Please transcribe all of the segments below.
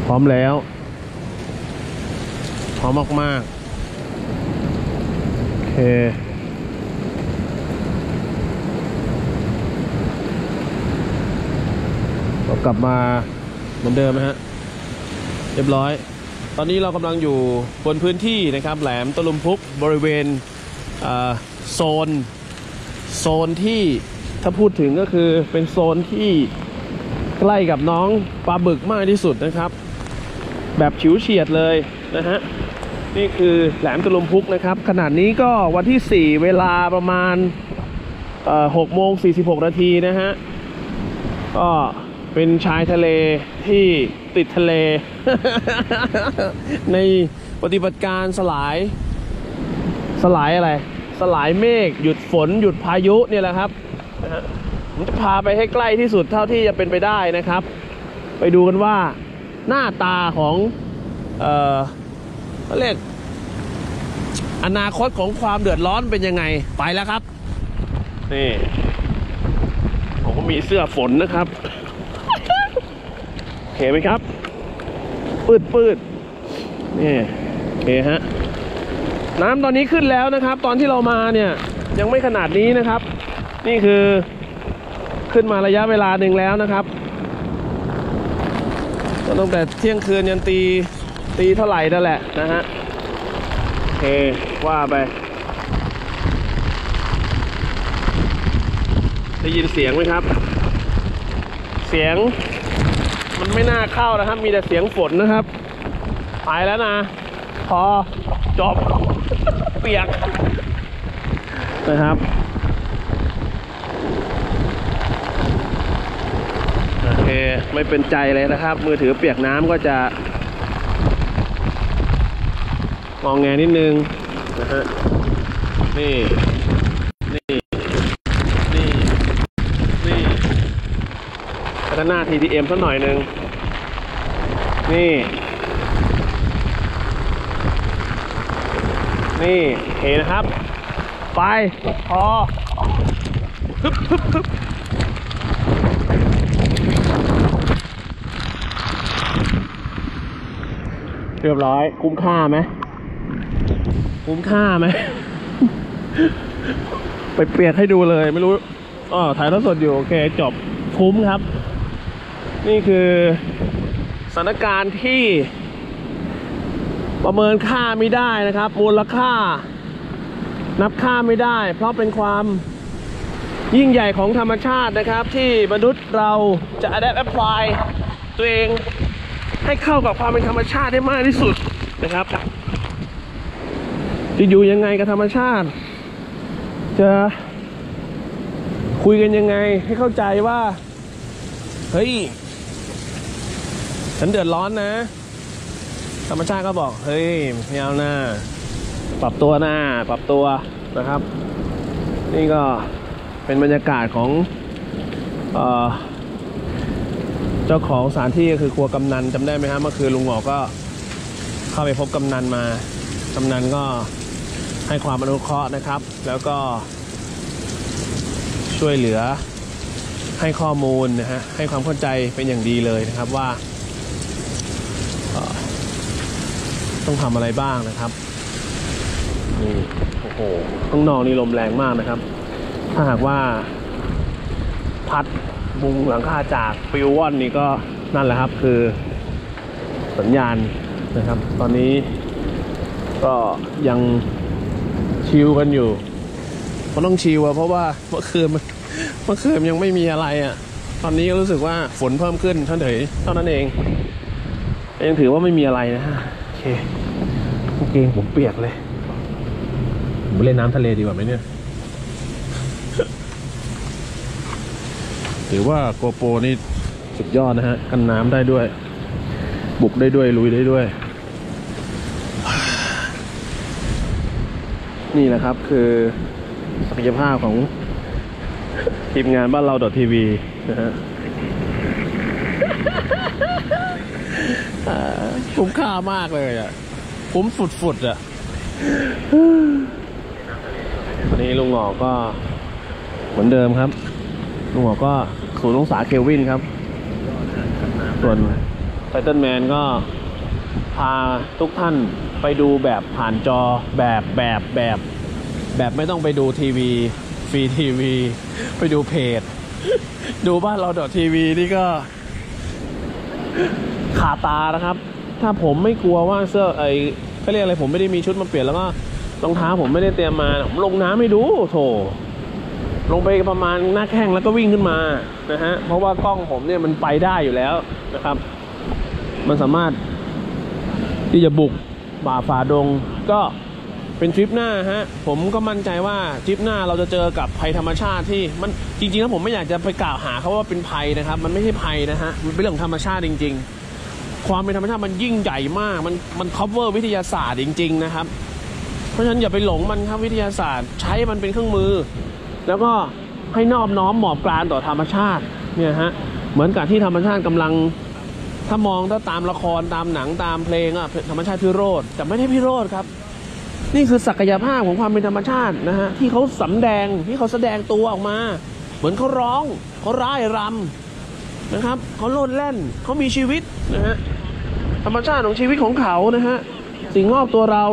พร้อมแล้วพร้อมมากๆโอเคเรากลับมาเหมือนเดิมนะฮะเรียบร้อยตอนนี้เรากำลังอยู่บนพื้นที่นะครับแหลมตะลุมพุกบริเวณโซนที่ถ้าพูดถึงก็คือเป็นโซนที่ใกล้กับน้องปลาบึกมากที่สุดนะครับแบบฉิวเฉียดเลยนะฮะนี่คือแหลมตะลุมพุกนะครับขนาดนี้ก็วันที่4เวลาประมาณ6:46 นาทีนะฮะก็เป็นชายทะเลที่ติดทะเล ในปฏิบัติการสลายอะไรสลายเมฆหยุดฝนหยุดพายุเนี่ยแหละครับผมจะพาไปให้ใกล้ที่สุดเท่าที่จะเป็นไปได้นะครับไปดูกันว่าหน้าตาของเรียกอนาคตของความเดือดร้อนเป็นยังไงไปแล้วครับนี่ผมก็มีเสื้อฝนนะครับเห็นไหมครับปืดนี่โอเคฮะน้ำตอนนี้ขึ้นแล้วนะครับตอนที่เรามาเนี่ยยังไม่ขนาดนี้นะครับนี่คือขึ้นมาระยะเวลาหนึ่งแล้วนะครับตั้งแต่เที่ยงคืนยันตีเท่าไหร่นั่นแหละนะฮะโอเคว่าไปได้ยินเสียงไหมครับเสียงมันไม่น่าเข้านะครับมีแต่เสียงฝนนะครับไปแล้วนะพอจบ เปียกนะครับโอเคไม่เป็นใจเลยนะครับมือถือเปียกน้ำก็จะมองแงนิดนึงนะฮะนี่แล้วก็หน้า TTM สักหน่อยนึงนี่เห็นนะครับไปพอฮึบเรียบร้อยคุ้มค่าไหมไปเปลี่ยนให้ดูเลยไม่รู้ถ่ายทอดสดอยู่โอเคจบคุ้มครับนี่คือสถานการณ์ที่ประเมินค่าไม่ได้นะครับมูลค่านับค่าไม่ได้เพราะเป็นความยิ่งใหญ่ของธรรมชาตินะครับที่มนุษย์เราจะ adapt apply ตัวเองให้เข้ากับความเป็นธรรมชาติได้มากที่สุดนะครับจะอยู่ยังไงกับธรรมชาติจะคุยกันยังไงให้เข้าใจว่าเฮ้ยฉันเดือดร้อนนะธรรมชาติก็บอกเฮ้ยไม่เอาหน้าปรับตัวนะครับนี่ก็เป็นบรรยากาศของเจ้าของสถานที่ก็คือครัวกำนันจำได้ไหมครับเมื่อคืนลุงหงอก็เข้าไปพบกำนันมากำนันก็ให้ความอนุเคราะห์นะครับแล้วก็ช่วยเหลือให้ข้อมูลนะฮะให้ความเข้าใจเป็นอย่างดีเลยนะครับว่าต้องทำอะไรบ้างนะครับนี่โอ้โหข้างนอกนี่ลมแรงมากนะครับถ้าหากว่าพัดมุงหลังคาจากปิวว่อนนี่ก็นั่นแหละครับคือสัญญาณนะครับตอนนี้ก็ยังชิลกันอยู่มันต้องชิลเพราะว่าเมื่อคืนยังไม่มีอะไรอ่ะตอนนี้ก็รู้สึกว่าฝนเพิ่มขึ้นเท่านั้นเองยังถือว่าไม่มีอะไรนะฮะโอเคกางเกงผมเปียกเลยผมไปเล่นน้ำทะเลดีกว่าไหมเนี่ย ถือว่าโกโปรนี่สุดยอดนะฮะกันน้ำได้ด้วยบุกได้ด้วยลุยได้ด้วยนี่แหละครับคือศักยภาพของทีมงานบ้านเรา.tv นะฮะคุ้มค่ามากเลยอ่ะคุ้มฝุดอ่ะวันนี้ลุงหงอก็เหมือนเดิมครับลุงหงอก็0 องศาเคลวินครับส่วน Titan Man ก็พาทุกท่านไปดูแบบผ่านจอแบบไม่ต้องไปดูทีวีฟรีทีวีไปดูเพจดูบ้านเราทีวีนี่ก็ขาตานะครับถ้าผมไม่กลัวว่าเสื้อเขาเรียกอะไรผมไม่ได้มีชุดมาเปลี่ยนแล้วก็รองเท้าผมไม่ได้เตรียมมาผมลงน้ำไม่ดูโถลงไปประมาณหน้าแข้งแล้วก็วิ่งขึ้นมานะฮะเพราะว่ากล้องผมเนี่ยมันไปได้อยู่แล้วนะครับมันสามารถที่จะบุกฝ่าดงก็เป็นทริปหน้าฮะผมก็มั่นใจว่าทริปหน้าเราจะเจอกับภัยธรรมชาติที่มันจริงๆแล้วผมไม่อยากจะไปกล่าวหาเขาว่าเป็นภัยนะครับมันไม่ใช่ภัยนะฮะมันเป็นเรื่องของธรรมชาติจริงๆความเป็นธรรมชาติมันยิ่งใหญ่มากมัน cover วิทยาศาสตร์จริงๆนะครับเพราะฉะนั้นอย่าไปหลงมันครับวิทยาศาสตร์ใช้มันเป็นเครื่องมือแล้วก็ให้นอบน้อมหมอบกรานต่อธรรมชาติเนี่ยฮะเหมือนกับที่ธรรมชาติกำลังถ้าตามละครตามหนังตามเพลงอะธรรมชาติพิโรธแต่ไม่ได้พิโรธครับนี่คือศักยภาพของความเป็นธรรมชาตินะฮะที่เขาสำแดงที่เขาแสดงตัวออกมาเหมือนเขาร้องเขาร่ายรำนะครับเขาโลดแล่นเขามีชีวิตนะฮะธรรมชาติของชีวิตของเขานะฮะสิ่งรอบตัวเรา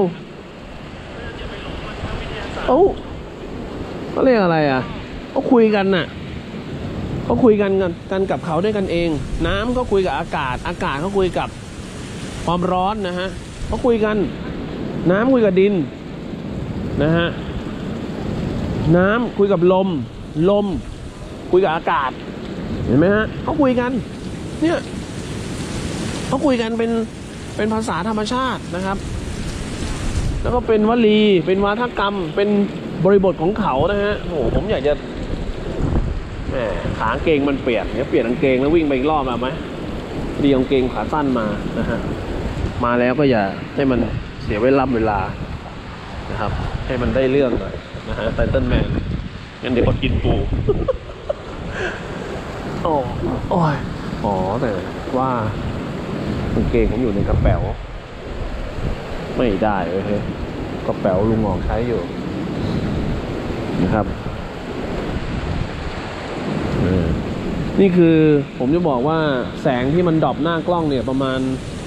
เขาเรียกอะไรอ่ะเขาคุยกันน่ะเขาคุยกันกับเขาด้วยกันเองน้ำก็คุยกับอากาศเขาคุยกับความร้อนนะฮะเขาคุยกันน้ำคุยกับดินนะฮะน้ำคุยกับลมคุยกับอากาศเห็นไหมฮะเขาคุยกันเนี่ยเขาคุยกันเป็นภาษาธรรมชาตินะครับแล้วก็เป็นวลีเป็นวาทกรรมเป็นบริบทของเขานะฮะโอ้โหผมอยากจะขากางเกงมันเปียกเนี่ยเปลี่ยนกางเกงแล้ววิ่งไปอีกรอบไหมดีกางเกงขาสั้นมานะฮะมาแล้วก็อย่าให้มันเสียเวลานะครับให้มันได้เรื่องหน่อยนะฮะ Titan Man งั้นเดี๋ยวก็กินปูโอ้ยแต่ว่ากางเกงผมอยู่ในกระเป๋าไม่ได้เลยกระเป๋าลุงหงอกใช้อยู่นะครับนี่คือผมจะบอกว่าแสงที่มันดรอปหน้ากล้องเนี่ยประมาณ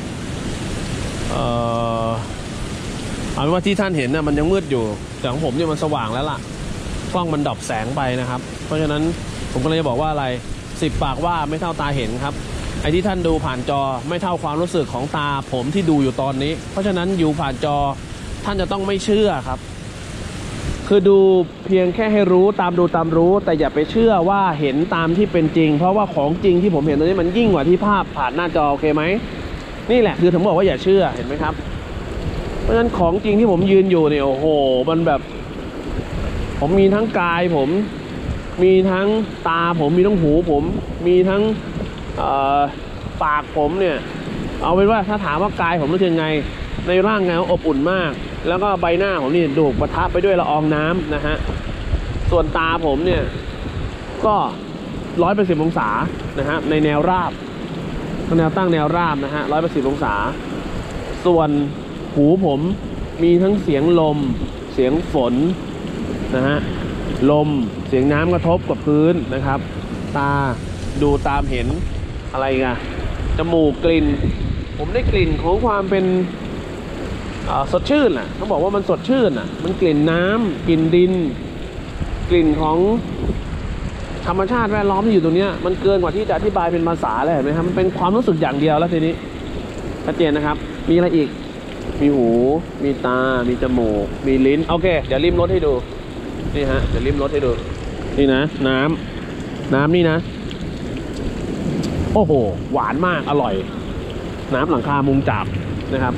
เอาเป็นว่าที่ท่านเห็นนะมันยังมืดอยู่แต่ของผมเนี่ยมันสว่างแล้วล่ะกล้องมันดรอปแสงไปนะครับเพราะฉะนั้นผมก็เลยจะบอกว่าอะไร10 ปากว่าไม่เท่าตาเห็นครับไอ้ที่ท่านดูผ่านจอไม่เท่าความรู้สึกของตาผมที่ดูอยู่ตอนนี้เพราะฉะนั้นอยู่ผ่านจอท่านจะต้องไม่เชื่อครับคือดูเพียงแค่ให้รู้ตามรู้แต่อย่าไปเชื่อว่าเห็นตามที่เป็นจริงเพราะว่าของจริงที่ผมเห็นตอนนี้มันยิ่งกว่าที่ภาพผ่านหน้าจอโอเคไหมนี่แหละคือผมบอกว่าอย่าเชื่อเห็นไหมครับเพราะฉะนั้นของจริงที่ผมยืนอยู่เนี่ยโอ้โหมันแบบผมมีทั้งกายผมมีทั้งตาผมมีทั้งหูผมมีทั้งปากผมเนี่ยเอาเป็นว่าถ้าถามว่ากายผมรู้สึกยังไงในร่างกายอบอุ่นมากแล้วก็ใบหน้าผมนี่ดูปะทะไปด้วยละอองน้ำนะฮะส่วนตาผมเนี่ยก็180 องศานะฮะในแนวราบแนวตั้งแนวราบนะฮะ180 องศาส่วนหูผมมีทั้งเสียงลมเสียงฝนนะฮะลมเสียงน้ำกระทบกับพื้นนะครับตาดูตามเห็นอะไรกันจมูกกลิ่นผมได้กลิ่นของความเป็นสดชื่นน่ะเขาบอกว่ามันสดชื่นน่ะมันกลิ่นน้ำกลิ่นดินกลิ่นของธรรมชาติแวดล้อมที่อยู่ตรงนี้มันเกินกว่าที่จะอธิบายเป็นภาษาเลยเห็นไหมครับมันเป็นความรู้สึกอย่างเดียวแล้วทีนี้ชัดเจนนะครับมีอะไรอีกมีหูมีตามีจมูกมีลิ้นโอเคเดี๋ยวริมรถให้ดูนี่ฮะเดี๋ยวริมรถให้ดูนี่นะน้ำนี่นะโอ้โหหวานมากอร่อยน้ำหลังคามุงจับนะครับ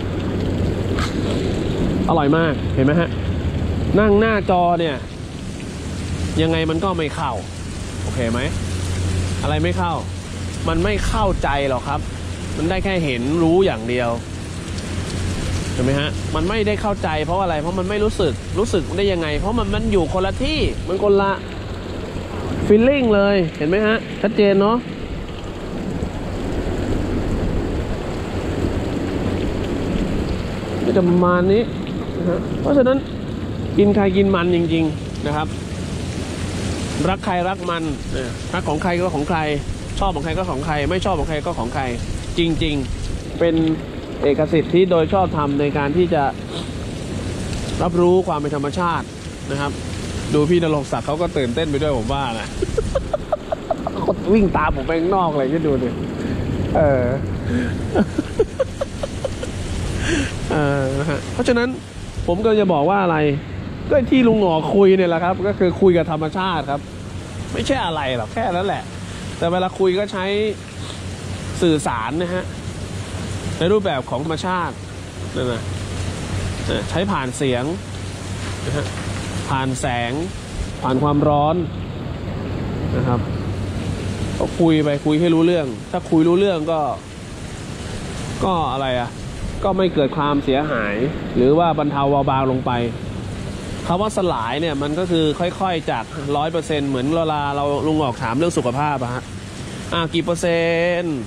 อร่อยมากเห็นไหมฮะนั่งหน้าจอเนี่ยยังไงมันก็ไม่เข้าโอเคไหมอะไรไม่เข้ามันไม่เข้าใจหรอกครับมันได้แค่เห็นรู้อย่างเดียวเห็นไหมฮะมันไม่ได้เข้าใจเพราะอะไรเพราะมันไม่รู้สึกได้ยังไงเพราะมันอยู่คนละที่มันคนละฟีลลิ่งเลยเห็นไหมฮะชัดเจนเนาะจะประมาณนี้เพราะฉะนั้นกินใครกินมันจริงๆนะครับรักใครรักมันรักของใครก็ของใครชอบของใครก็ของใครไม่ชอบของใครก็ของใครจริงเป็นเอกสิทธิ์ที่โดยชอบธรรมในการที่จะรับรู้ความเป็นธรรมชาตินะครับดูพี่ณรงค์ศักดิ์เขาก็ตื่นเต้นไปด้วยผมว่านะ เขาวิ่งตามผมไปข้างนอกเลยที่ดูดิเพราะฉะนั้นผมก็จะบอกว่าอะไรก็ที่ลุงหงอคุยเนี่ยแหละครับก็คือคุยกับธรรมชาติครับไม่ใช่อะไรหรอกแค่นั้นแหละแต่เวลาคุยก็ใช้สื่อสารนะฮะในรูปแบบของธรรมชาตินั่นนะใช้ผ่านเสียงนะฮะผ่านแสงผ่านความร้อนนะครับก็คุยไปคุยให้รู้เรื่องถ้าคุยรู้เรื่องก็อะไรอ่ะก็ไม่เกิดความเสียหายหรือว่าบรรเทาเบาบางลงไปคำว่าสลายเนี่ยมันก็คือค่อยๆจาก 100% เหมือนเวลาเราลุงออกถามเรื่องสุขภาพอะฮะกี่เปอร์เซ็นต์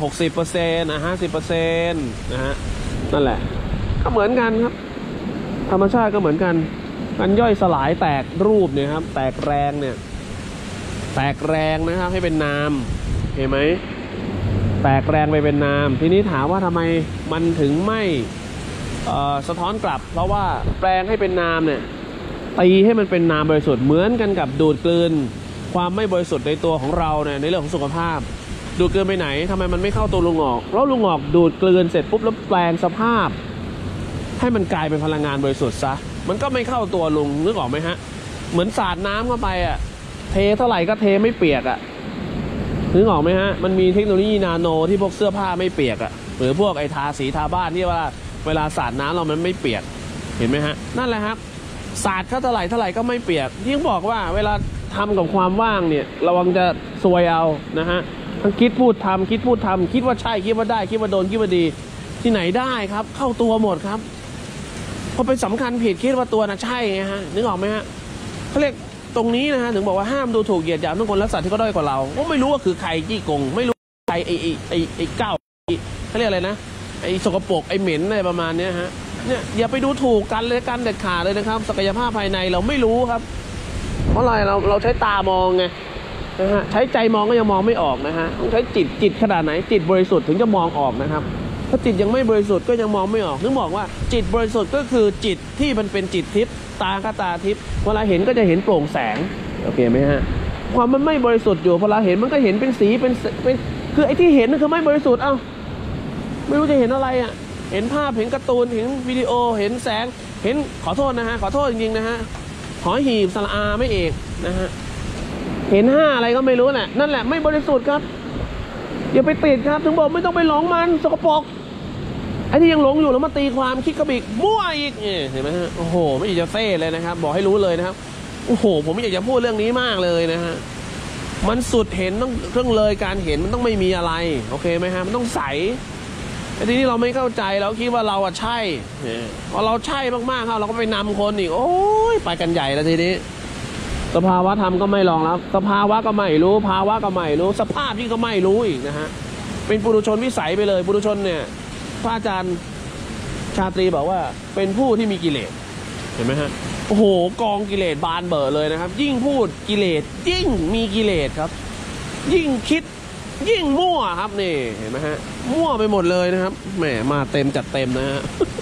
60% 50% นะฮะนั่นแหละก็เหมือนกันครับธรรมชาติก็เหมือนกันการย่อยสลายแตกรูปเนี่ยครับแตกแรงเนี่ยแตกแรงนะครับให้เป็นนามเห็นไหมแตกแรงไปเป็นนามทีนี้ถามว่าทำไมมันถึงไม่สะท้อนกลับเพราะว่าแปลงให้เป็นนามเนี่ยตีให้มันเป็นนามบริสุทธิ์เหมือนกันกับดูดกลืนความไม่บริสุทธิ์ในตัวของเราเนี่ยในเรื่องของสุขภาพดูดกลืนไปไหนทำไมมันไม่เข้าตัวลุงออกเพราะลุงออกดูดกลืนเสร็จปุ๊บแล้วแปลงสภาพให้มันกลายเป็นพลังงานบริสุทธิ์ซะมันก็ไม่เข้าตัวลุงนึกออกไหมฮะเหมือนสาดน้ำเข้าไปอ่ะเทเท่าไหร่ก็เทไม่เปียกอ่ะนึกออกไหมฮะมันมีเทคโนโลยีนาโนที่พวกเสื้อผ้าไม่เปียกอ่ะหรือพวกไอ้ทาสีทาบ้านที่ว่าเวลาสาดน้ำเรามันไม่เปียกเห็นไหมฮะนั่นแหละครับสาดเข้าเท่าไหร่ก็ไม่เปียกที่บอกว่าเวลาทำกับความว่างเนี่ยระวังจะซวยเอานะฮะทั้งคิดพูดทำคิดว่าใช่คิดว่าได้คิดว่าโดนคิดว่าดีที่ไหนได้ครับเข้าตัวหมดครับพอเป็นสำคัญผิดคิดว่าตัวน่ะใช่ไงฮะนึกออกไหมฮะเขาเรียกตรงนี้นะฮะถึงบอกว่าห้ามดูถูกเหยียดหยามทุกคนและสัตว์ที่เขาด้อยกว่าเราก็ไม่รู้ว่าคือใครจี้กงไม่รู้ใครไอ้ก้าวเขาเรียกอะไรนะไอ้สกปรกไอ้เหม็นอะไรประมาณนี้ฮะเนี่ยอย่าไปดูถูกกันเลยกันเด็ดขาดเลยนะครับศักยภาพภายในเราไม่รู้ครับเพราะอะไรเราใช้ตามองไงนะฮะใช้ใจมองก็ยังมองไม่ออกนะฮะต้องใช้จิตขนาดไหนจิตบริสุทธิ์ถึงจะมองออกนะครับถ้าจิตยังไม่บริสุทธิ์ก็ยังมองไม่ออกนึกบอกว่าจิตบริสุทธิ์ก็คือจิตที่มันเป็นจิตทิพย์ตาก็ตาทิพย์เวลาเห็นก็จะเห็นโปร่งแสงโอเคไหมฮะความมันไม่บริสุทธิ์อยู่เวลาเห็นมันก็เห็นเป็นสีเป็นคือไอ้ที่เห็นนั่นคือไม่บริสุทธิ์ไม่รู้จะเห็นอะไรอ่ะเห็นภาพเห็นการ์ตูนเห็นวิดีโอเห็นแสงเห็นขอโทษนะฮะขอโทษจริงๆนะฮะหอหีบสระอาไม่เอกนะฮะเห็น5อะไรก็ไม่รู้แหละนั่นแหละไม่บริสุทธิ์ครับอย่าไปติดครับถึงบอกไม่ต้องไปหลงมันสกปรกไอ้ที่ยังหลงอยู่แล้วมาตีความคิดกระบิกมั่วอีกเห็นไหมฮะโอ้โหไม่อยากจะเซ่เลยนะครับบอกให้รู้เลยนะครับโอ้โหผมไม่อยากจะพูดเรื่องนี้มากเลยนะฮะมันสุดเห็นต้องเรื่องเลยการเห็นมันต้องไม่มีอะไรโอเคไหมฮะมันต้องใสไอ้ทีนี้เราไม่เข้าใจเราคิดว่าเราใช่พอเราใช่มากๆเราก็ไปนำคนอีกโอ้ยไปกันใหญ่แล้วทีนี้สภาวะธรรมก็ไม่รองรับสภาวะก็ไม่รู้ภาวะก็ไม่รู้สภาพที่ก็ไม่รู้อีกนะฮะเป็นปุถุชนวิสัยไปเลยปุถุชนเนี่ยพระอาจารย์ชาตรีบอกว่าเป็นผู้ที่มีกิเลสเห็นไหมฮะโอ้โหกองกิเลสบานเบอเลยนะครับยิ่งพูดกิเลสยิ่งมีกิเลสครับยิ่งคิดยิ่งมั่วครับนี่เห็นไหมฮะมั่วไปหมดเลยนะครับแหมมาเต็มจัดเต็มนะฮะ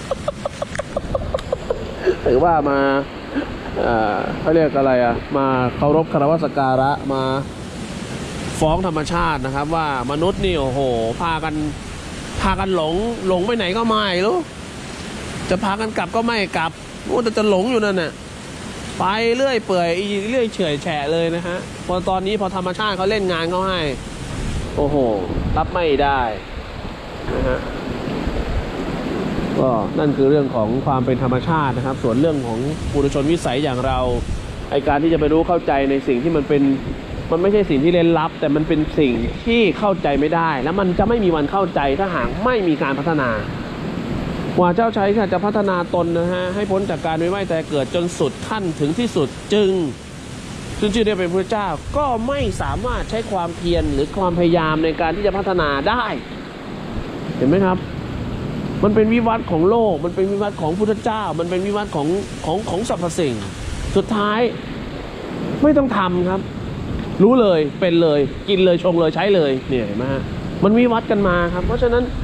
ถือว่ามาเขาเรียกอะไรมาเคารพคารวะสักการะมาฟ้องธรรมชาตินะครับว่ามนุษย์นี่โอ้โหพากันหลงไปไหนก็ไม่รู้จะพากันกลับก็ไม่กลับว่าจะหลงอยู่นั่นน่ะไปเรื่อยเปื่อยเรื่อยเฉยแฉะเลยนะฮะพอตอนนี้พอธรรมชาติเขาเล่นงานเขาให้โอ้โหรับไม่ได้นะฮะก็นั่นคือเรื่องของความเป็นธรรมชาตินะครับส่วนเรื่องของปุถุชนวิสัยอย่างเราไอการที่จะไปรู้เข้าใจในสิ่งที่มันไม่ใช่สิ่งที่เร้นลับแต่มันเป็นสิ่งที่เข้าใจไม่ได้แล้วมันจะไม่มีวันเข้าใจถ้าหากไม่มีการพัฒนาว่าเจ้าชายจะพัฒนาตนนะฮะให้พ้นจากการไม่แต่เกิดจนสุดขั้นถึงที่สุดจึงได้เป็นพระเจ้าก็ไม่สามารถใช้ความเพียรหรือความพยายามในการที่จะพัฒนาได้เห็นไหมครับมันเป็นวิวัฒน์ของโลกมันเป็นวิวัฒน์ของพุทธเจ้ามันเป็นวิวัฒน์ของสรรพสิ่งสุดท้ายไม่ต้องทำครับรู้เลยเป็นเลยกินเลยชงเลยใช้เลยเนี่ยเห็นไหมฮะมันวิวัฒน์กันมาครับเพราะฉะนั้น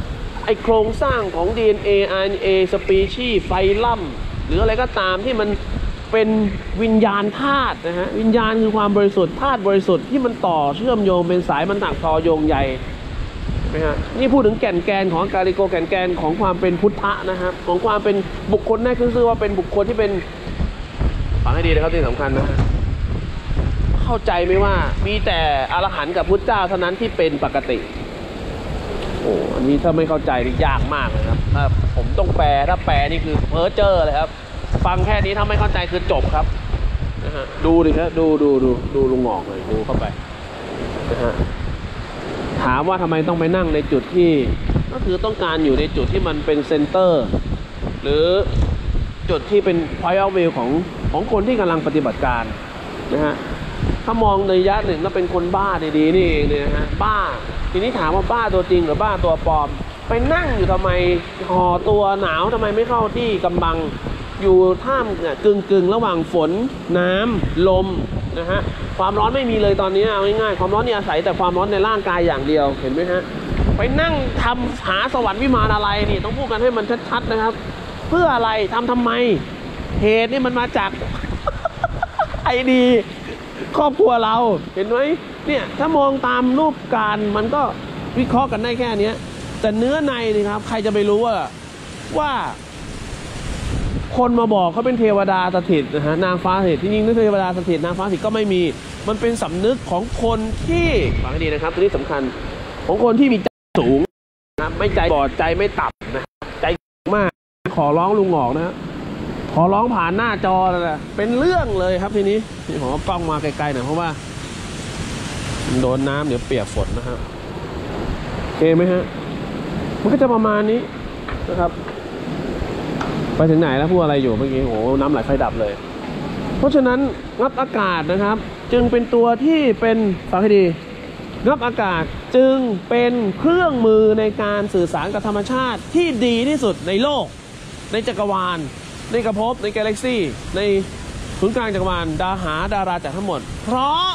ไอโครงสร้างของ DNA RNA สปีชีส์ไฟลัมหรืออะไรก็ตามที่มันเป็นวิญญาณธาตุนะฮะวิญญาณคือความบริสุทธิ์ธาตุบริสุทธิ์ที่มันต่อเชื่อมโยงเป็นสายมันถักทอโยงใยนะฮะนี่พูดถึงแก่นแกนของการิโกแก่นแกนของความเป็นพุทธะนะครับของความเป็นบุคคลน่าชื่อว่าเป็นบุคคลที่เป็นฟังให้ดีนะครับที่สำคัญนะเข้าใจไหมว่ามีแต่อรหันต์กับพุทธเจ้าเท่านั้นที่เป็นปกติโอ้อันนี้ถ้าไม่เข้าใจนี่ยากมากเลยครับถ้าผมต้องแปลถ้าแปลนี่คือเพ้อเจ้อเลยครับฟังแค่นี้ถ้าไม่เข้าใจคือจบครับนะฮะดูดิครับดูลุงงอกเลยดูเข้าไปนะฮะถามว่าทำไมต้องไปนั่งในจุดที่ก็คือต้องการอยู่ในจุดที่มันเป็นเซนเตอร์หรือจุดที่เป็น point of view ของคนที่กำลังปฏิบัติการนะฮะถ้ามองในระยะหนึ่งแล้วเป็นคนบ้าดีๆนี่เองเนี่ยนะฮะบ้าทีนี้ถามว่าบ้าตัวจริงหรือบ้าตัวปลอมไปนั่งอยู่ทำไมห่อตัวหนาวทำไมไม่เข้าที่กำบังอยู่ท่ามเนี่ยกึ่งระหว่างฝนน้ำลมนะฮะความร้อนไม่มีเลยตอนนี้เอาง่ายๆความร้อนนี่อาศัยแต่ความร้อนในร่างกายอย่างเดียวเห็นไหมฮะไปนั่งทำหาสวรรค์วิมานอะไรนี่ต้องพูดกันให้มันชัดๆนะครับเพื่ออะไรทำไมเหตุนี่มันมาจาก ไอดีครอบครัวเราเห็นไหมเนี่ยถ้ามองตามรูปการมันก็วิเคราะห์กันได้แค่นี้แต่เนื้อในนี่ครับใครจะไปรู้ว่าคนมาบอกเขาเป็นเทวดาสถิตนะฮะนางฟ้าสถิตที่จริงไม่ใช่เทวดาสถิตนางฟ้าสถิตก็ไม่มีมันเป็นสำนึกของคนที่ฟังให้ดีนะครับตัวนี้สำคัญของคนที่มีใจสูงนะไม่ใจบอดใจไม่ต่ำนะใจมากขอร้องลุงหงอกนะขอร้องผ่านหน้าจอเลยนะเป็นเรื่องเลยครับทีนี้ผมเอากล้องมาไกลๆหน่อยเพราะว่าโดนน้ำเดี๋ยวเปียกฝนนะครับโอเคไหมฮะมันก็จะประมาณนี้นะครับไปถึงไหนแล้วพูดอะไรอยู่เมื่อกี้โอ้น้ำไหลไฟดับเลยเพราะฉะนั้นงับอากาศนะครับจึงเป็นตัวที่เป็นฟังให้ดีงับอากาศจึงเป็นเครื่องมือในการสื่อสารกับธรรมชาติที่ดีที่สุดในโลกในจักรวาลในกระภพในกาแล็กซี่ในศูนย์กลางจักรวาลดาราจากทั้งหมดเพราะ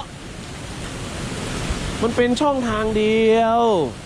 มันเป็นช่องทางเดียว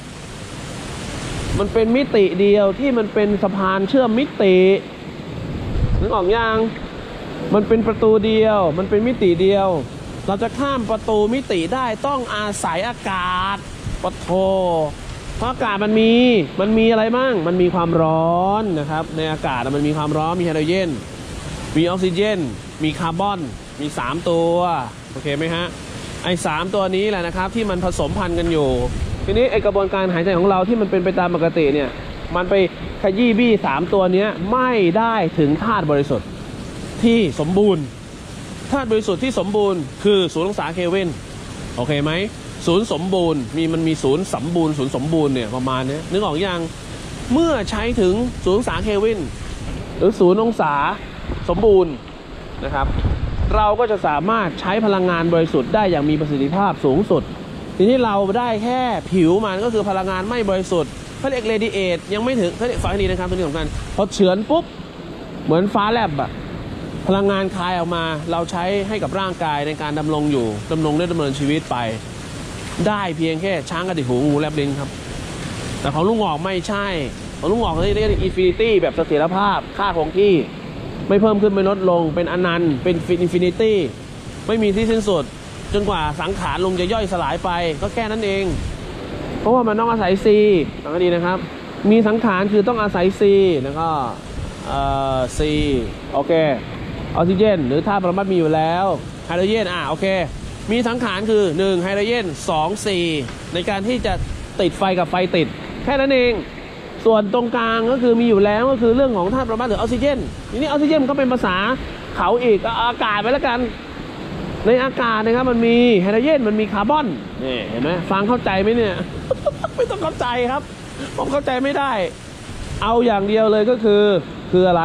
มันเป็นมิติเดียวที่มันเป็นสะพานเชื่อมมิตินึกออกยังมันเป็นประตูเดียวมันเป็นมิติเดียวเราจะข้ามประตูมิติได้ต้องอาศัยอากาศปะโถเพราะอากาศมันมีอะไรบ้างมันมีความร้อนนะครับในอากาศมันมีความร้อนมีไฮโดรเจนมีออกซิเจนมีคาร์บอนมี3ตัวโอเคไหมฮะไอ้3ตัวนี้แหละนะครับที่มันผสมพันธุ์กันอยู่ทีนี้ไอกระบวนการหายใจของเราที่มันเป็นไปตามปกติเนี่ยมันไปขยี้บี้3ตัวนี้ไม่ได้ถึงธาตุบริสุทธิ์ที่สมบูรณ์ธาตุบริสุทธิ์ที่สมบูรณ์คือ0 องศาเคลวินโอเคไหมศูนย์สมบูรณ์มันมีศูนย์สมบูรณ์ศูนย์สมบูรณ์เนี่ยประมาณนี้นึกออกยังเมื่อใช้ถึง0 องศาเคลวินหรือ0 องศาสมบูรณ์นะครับเราก็จะสามารถใช้พลังงานบริสุทธิ์ได้อย่างมีประสิทธิภาพสูงสุดทีนี้เราได้แค่ผิวมันก็คือพลังงานไม่บริสุทธิ์เขาเรียกเรดิเอทยังไม่ถึงเขาเรียกฟังให้ดีนะครับตัวนี้สำคัญพอเฉือนปุ๊บเหมือนฟ้าแลบอะพลังงานคายออกมาเราใช้ให้กับร่างกายในการดำรงดำเนินชีวิตไปได้เพียงแค่ช้างกระดิกหูงูแลบลิ้นครับแต่ของลุงหงอกไม่ใช่ของลุงหงอกเขาเรียกอินฟินิตี้แบบเสถียรภาพค่าคงที่ไม่เพิ่มขึ้นไม่ลดลงเป็นอนันต์เป็นอินฟินิตี้ไม่มีที่สิ้นสุดจนกว่าสังขารลุงจะย่อยสลายไปก็แค่นั้นเองเพราะว่ามันต้องอาศัยซีฟังให้ดีนะครับมีสังขารคือต้องอาศัยซีแล้วก็ซีโอเคออกซิเจนหรือธาตุปรมัตถ์มีอยู่แล้วไฮโดรเจนโอเคมีสังขารคือ1ไฮโดรเจน2ซีในการที่จะติดไฟกับไฟติดแค่นั้นเองส่วนตรงกลางก็คือมีอยู่แล้วก็คือเรื่องของธาตุปรมัตถ์หรือออกซิเจนทีนี้ออกซิเจนก็เป็นภาษาเขาอีกอากาศไปแล้วกันในอากาศนะครับมันมีไฮโดรเจนมันมีคาร์บอนนี่เห็นไหมฟังเข้าใจไหมเนี่ย ไม่ต้องเข้าใจครับผมเข้าใจไม่ได้เอาอย่างเดียวเลยก็คืออะไร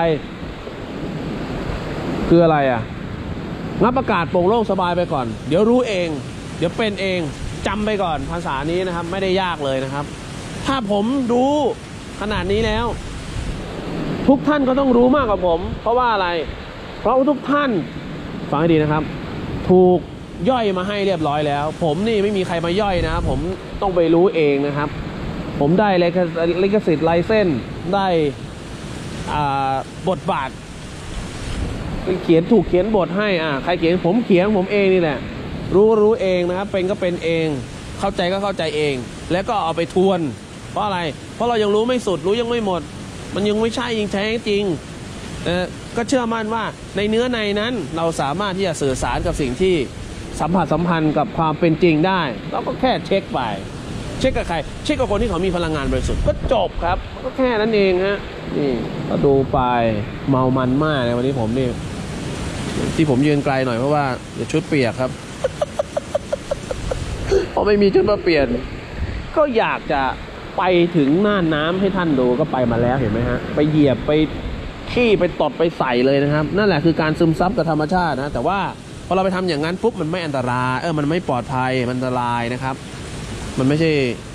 งับอากาศโปร่งโล่งสบายไปก่อนเดี๋ยวรู้เองเดี๋ยวเป็นเองจำไปก่อนภาษานี้นะครับไม่ได้ยากเลยนะครับถ้าผมรู้ขนาดนี้แล้วทุกท่านก็ต้องรู้มากกว่าผมเพราะว่าอะไรเพราะทุกท่านฟังให้ดีนะครับถูกย่อยมาให้เรียบร้อยแล้วผมนี่ไม่มีใครมาย่อยนะครับผมต้องไปรู้เองนะครับผมได้ลิขสิทธิ์ไลเซนส์ได้บทบาทเขียนถูกเขียนบทให้ใครเขียนผมเขียนผมเองนี่แหละรู้เองนะครับเป็นก็เป็นเองเข้าใจก็เข้าใจเองแล้วก็เอาไปทวนเพราะอะไรเพราะเรายังรู้ไม่สุดรู้ยังไม่หมดมันยังไม่ใช่จริงแท้จริงก็เชื่อมั่นว่าในเนื้อในนั้นเราสามารถที่จะสื่อสารกับสิ่งที่สัมพันธ์กับความเป็นจริงได้เราก็แค่เช็คไปเช็คกับใครเช็คกับคนที่เขามีพลังงานบริสุทธิ์ก็จบครับก็แค่นั้นเองฮะนี่ก็ดูไปเมามันมากเลยวันนี้ผมนี่ที่ผมยืนไกลหน่อยเพราะว่าเดี๋ยวชุดเปียกครับ พอไม่มีชุดมาเปลี่ยนก็อยากจะไปถึงน่านน้ำให้ท่านดูก็ไปมาแล้วเห็นไหมฮะไปเหยียบไปขี้ไปตดไปใส่เลยนะครับนั่นแหละคือการซึมซับกับธรรมชาตินะแต่ว่าพอเราไปทำอย่างนั้นปุ๊บมันไม่อันตรายมันไม่ปลอดภัยมันอันตรายนะครับมันไม่ใช่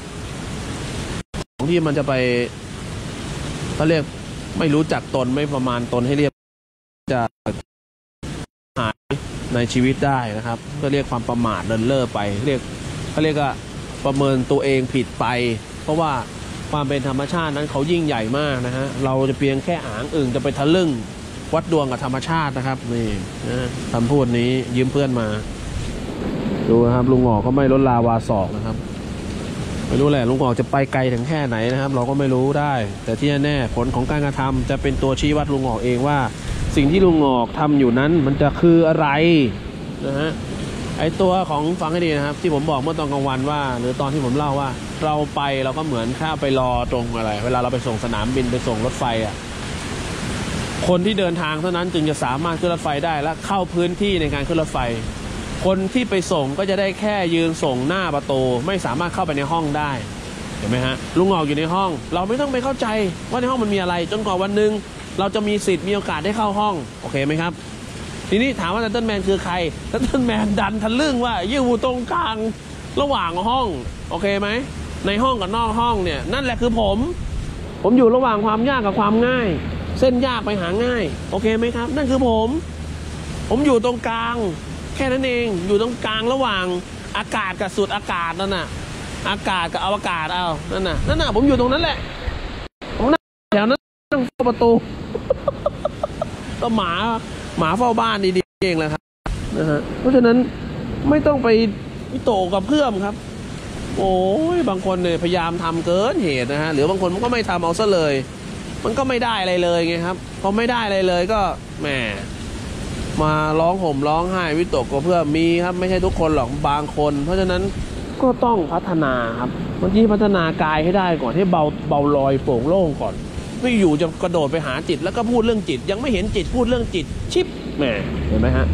ของที่มันจะไปเขาเรียกไม่รู้จักตนไม่ประมาณตนให้เรียกจะหายในชีวิตได้นะครับก็เรียกความประมาทเลินเล่อไปเขาเรียกว่าประเมินตัวเองผิดไปเพราะว่าความเป็นธรรมชาตินั้นเขายิ่งใหญ่มากนะฮะเราจะเพียงแค่หางอึ่งจะไปทะลึ่งวัดดวงกับธรรมชาตินะครับนี่นะคำพูดนี้ยืมเพื่อนมาดูนะครับลุงหงอกก็ไม่ลดลาวาศอกนะครับไม่รู้แหละลุงหงอกจะไปไกลถึงแค่ไหนนะครับเราก็ไม่รู้ได้แต่ที่แน่ผลของการกระทำจะเป็นตัวชี้วัดลุงหงอกเองว่าสิ่งที่ลุงหงอกทำอยู่นั้นมันจะคืออะไรนะฮะไอตัวของฟังให้ดีนะครับที่ผมบอกเมื่อตอนกลางวันว่าหรือตอนที่ผมเล่าว่าเราไปเราก็เหมือนแค่ไปรอตรงอะไรเวลาเราไปส่งสนามบินไปส่งรถไฟคนที่เดินทางเท่านั้นจึงจะสามารถขึ้นรถไฟได้และเข้าพื้นที่ในการขึ้นรถไฟคนที่ไปส่งก็จะได้แค่ยืนส่งหน้าประตูไม่สามารถเข้าไปในห้องได้เห็นไหมฮะลุงหงอกอยู่ในห้องเราไม่ต้องไปเข้าใจว่าในห้องมันมีอะไรจนกว่าวันหนึ่งเราจะมีสิทธิ์มีโอกาสได้เข้าห้องโอเคไหมครับทีนี้ถามว่าเติ้ลแมนคือใครเติ้ลแมนดันทะลึ่งว่าอยู่ตรงกลางระหว่างห้องโอเคไหมในห้องกับนอกห้องเนี่ยนั่นแหละคือผมอยู่ระหว่างความยากกับความง่ายเส้นยากไปหาง่ายโอเคไหมครับนั่นคือผมอยู่ตรงกลางแค่นั้นเองอยู่ตรงกลางระหว่างอากาศกับสุดอากาศนั่นน่ะอากาศกับอวกาศนั่นน่ะผมอยู่ตรงนั้นแหละผมนั่งแถวนั้นนั่งเฝ้าประตูก็หมาเฝ้าบ้านดีๆเองแหละครับนะฮะเพราะฉะนั้นไม่ต้องไปวิโตกับเพื่อมครับโอ้ยบางคนเนี่ยพยายามทำเกินเหตุนะฮะหรือบางคนมันก็ไม่ทำเอาซะเลยมันก็ไม่ได้อะไรเลยไงครับพอไม่ได้อะไรเลยก็แหมมาร้องห่มร้องไห้วิตกกับเพื่อมีครับไม่ใช่ทุกคนหรอกบางคนเพราะฉะนั้นก็ต้องพัฒนาครับบางทีพัฒนากายให้ได้ก่อนให้เบาลอยโปร่งโล่งก่อนไม่อยู่จะกระโดดไปหาจิตแล้วก็พูดเรื่องจิตยังไม่เห็นจิตพูดเรื่องจิตชิปแหมเห็นไหมฮะ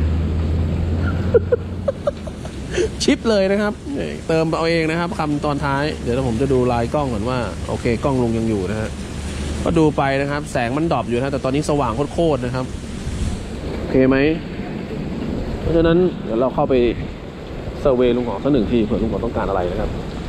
ชิปเลยนะครับเติมเอาเองนะครับคำตอนท้ายเดี๋ยวผมจะดูลายกล้องก่อนว่าโอเคกล้องลงยังอยู่นะฮะก็ดูไปนะครับแสงมันดรอปอยู่นะแต่ตอนนี้สว่างโคตรๆนะครับโอเคไหมเพราะฉะนั้นเดี๋ยวเราเข้าไปเซอร์เวย์ลุงหงอกสักหนึ่งทีเผื่อลุงหงอกต้องการอะไรนะครับ